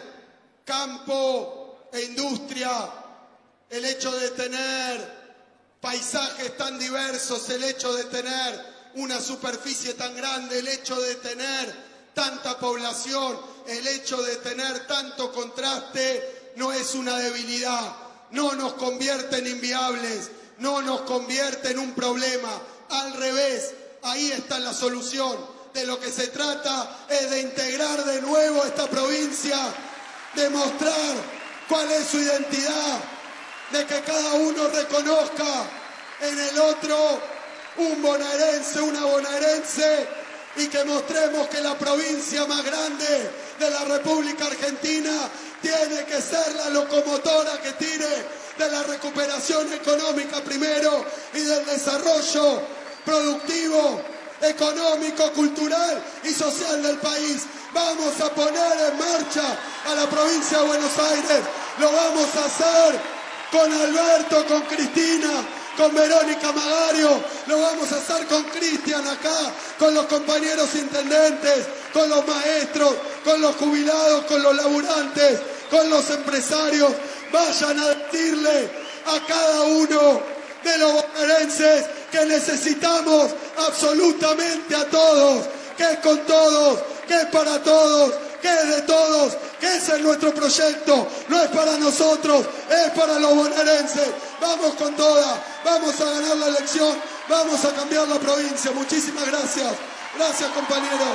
campo e industria, el hecho de tener paisajes tan diversos, el hecho de tener una superficie tan grande, el hecho de tener tanta población, el hecho de tener tanto contraste, no es una debilidad, no nos convierte en inviables, no nos convierte en un problema. Al revés, ahí está la solución. De lo que se trata es de integrar de nuevo esta provincia, de mostrar cuál es su identidad, de que cada uno reconozca en el otro un bonaerense, una bonaerense, y que mostremos que la provincia más grande de la República Argentina tiene que ser la locomotora que tire de la recuperación económica primero y del desarrollo productivo, económico, cultural y social del país. Vamos a poner en marcha a la provincia de Buenos Aires. Lo vamos a hacer con Alberto, con Cristina, con Verónica Magario. Lo vamos a hacer con Cristian acá, con los compañeros intendentes, con los maestros, con los jubilados, con los laburantes, con los empresarios. Vayan a decirle a cada uno de los bonaerenses que necesitamos absolutamente a todos, que es con todos, que es para todos, que es de todos, que ese es nuestro proyecto, no es para nosotros, es para los bonaerenses. Vamos con toda, vamos a ganar la elección, vamos a cambiar la provincia. Muchísimas gracias. Gracias, compañero.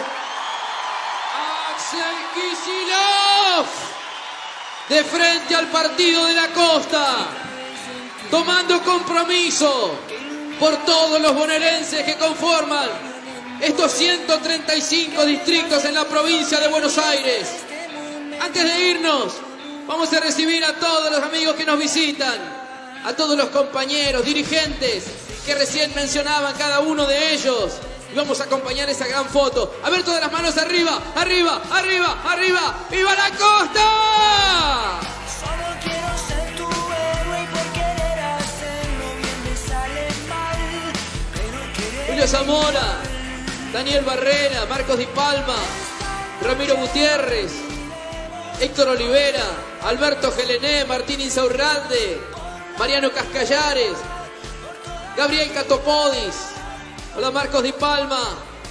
Axel Kicillof, de Frente al Partido de la Costa, tomando compromiso por todos los bonaerenses que conforman estos 135 distritos en la provincia de Buenos Aires. Antes de irnos, vamos a recibir a todos los amigos que nos visitan, a todos los compañeros, dirigentes que recién mencionaban cada uno de ellos. Y vamos a acompañar esa gran foto. A ver, todas las manos arriba, arriba, arriba, arriba. ¡Viva la Costa! Solo quiero ser tu héroe y por querer hacerlo bien me sale mal. Pero querer... Julio Zamora, Daniel Barrera, Marcos Di Palma, Ramiro Gutiérrez, Héctor Olivera, Alberto Gelené, Martín Insaurralde, Mariano Cascallares, Gabriel Catopodis. Hola, Marcos Di Palma,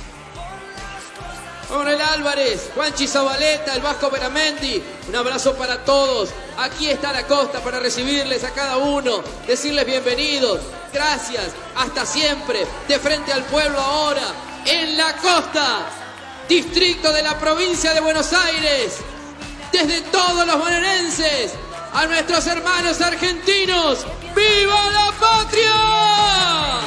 Manuel Álvarez, Juanchi Zabaleta, el Vasco Veramendi. Un abrazo para todos. Aquí está la Costa para recibirles a cada uno, decirles bienvenidos, gracias, hasta siempre. De Frente al Pueblo ahora, en la Costa, distrito de la provincia de Buenos Aires. Desde todos los bonaerenses, a nuestros hermanos argentinos, ¡viva la patria!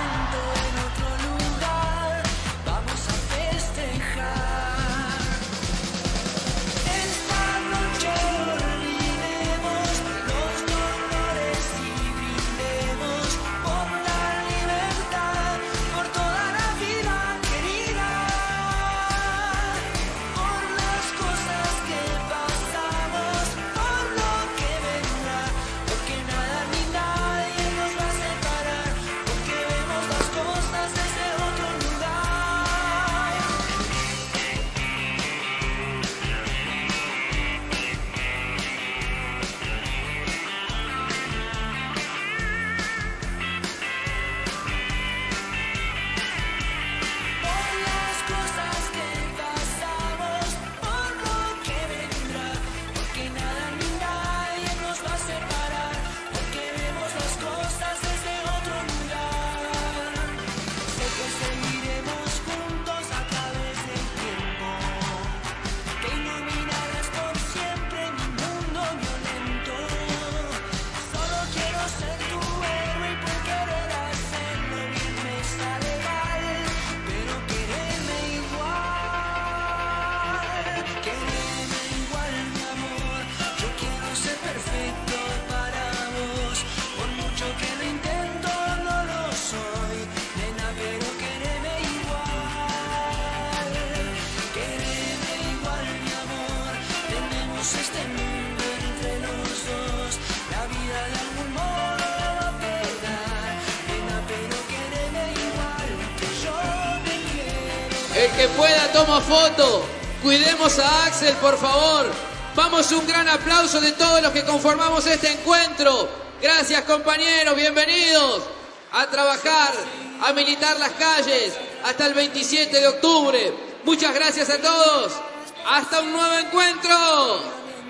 El que pueda toma foto. Cuidemos a Axel, por favor. Vamos, un gran aplauso de todos los que conformamos este encuentro. Gracias, compañeros, bienvenidos a trabajar, a militar las calles hasta el 27 de octubre. Muchas gracias a todos. Hasta un nuevo encuentro.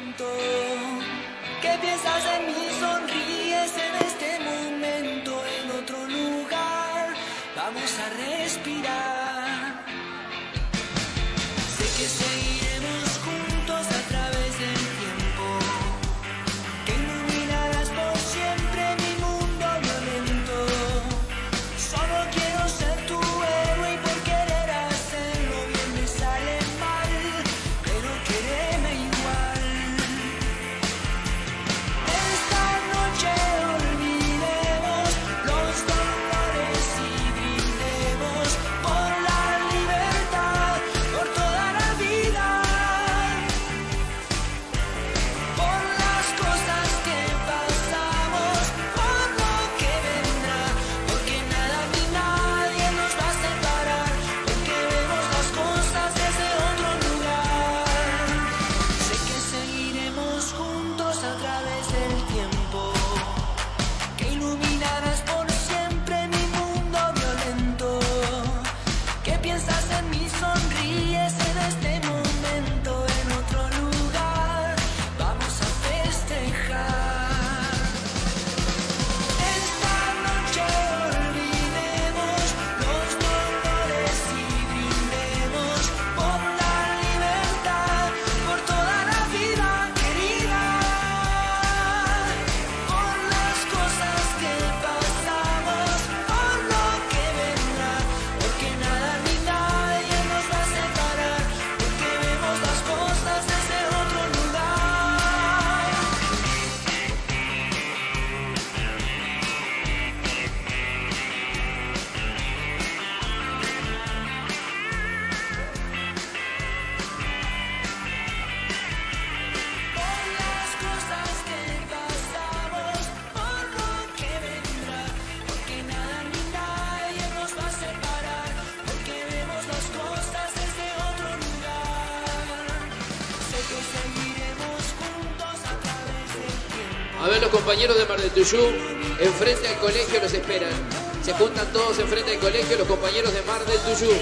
¿Qué piensas en mí? Sonríes en este momento, en otro lugar. Vamos a respirar. Sé que seguiremos juntos a través del tiempo, que iluminarás por siempre mi mundo violento. Solo quiero ser tu héroe y por querer hacerlo bien me sale mal, pero quererme igual. Esta A ver, los compañeros de Mar del Tuyú, enfrente al colegio los esperan. Se juntan todos enfrente al colegio, los compañeros de Mar del Tuyú.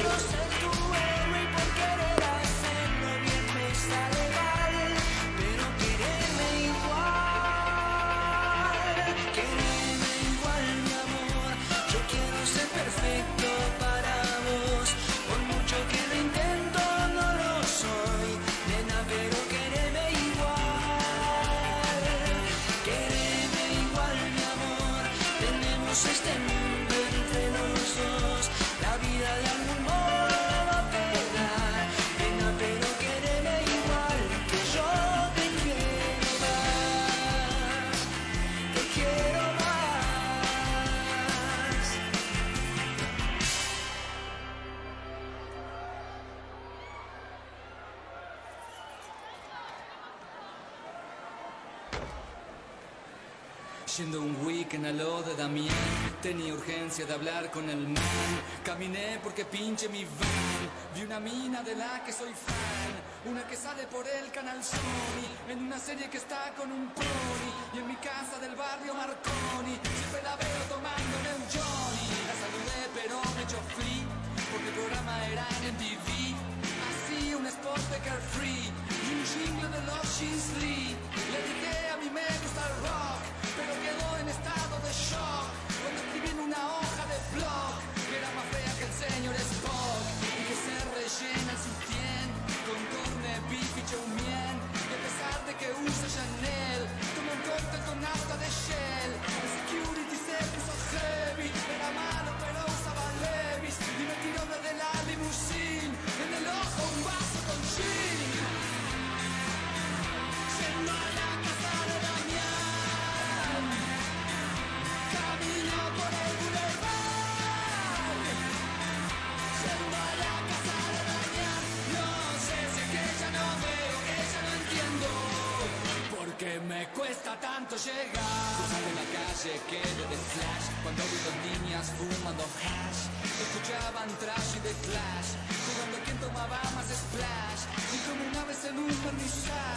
Yendo un weekend a lo de Damián, tenía urgencia de hablar con el man. Caminé porque pinche mi van, vi una mina de la que soy fan, una que sale por el canal Sony, en una serie que está con un pony, y en mi casa del barrio Marconi, siempre la veo tomándome un Johnny. La saludé pero me echó free, porque el programa era en MTV. Hacía un spot de Carefree y un jingle de los Jeans Lee. Le dije a mí me gusta el rock, pero quedó en estado de shock cuando escribí en una hoja de blog que era más fea que el señor Spock y que se rellena el sutién con corne, beef y chow mein, y a pesar de que usa Chanel toma un cóctel con nafta de Shell. El security se puso heavy, era malo pero usaba Levi's y me tiró desde la limusine, en el ojo un vaso con gin. Yendo a la casa de Damián, camino por el boulevard. Yendo a la casa de Damián, no sé si es que ya no veo, que ya no entiendo por qué me cuesta tanto llegar. Cruzando la calle quedé de flash cuando vi dos niñas fumando hash. Escuchaban trash y The Clash, jugando quien tomaba más splash, y como una vez en un vernissage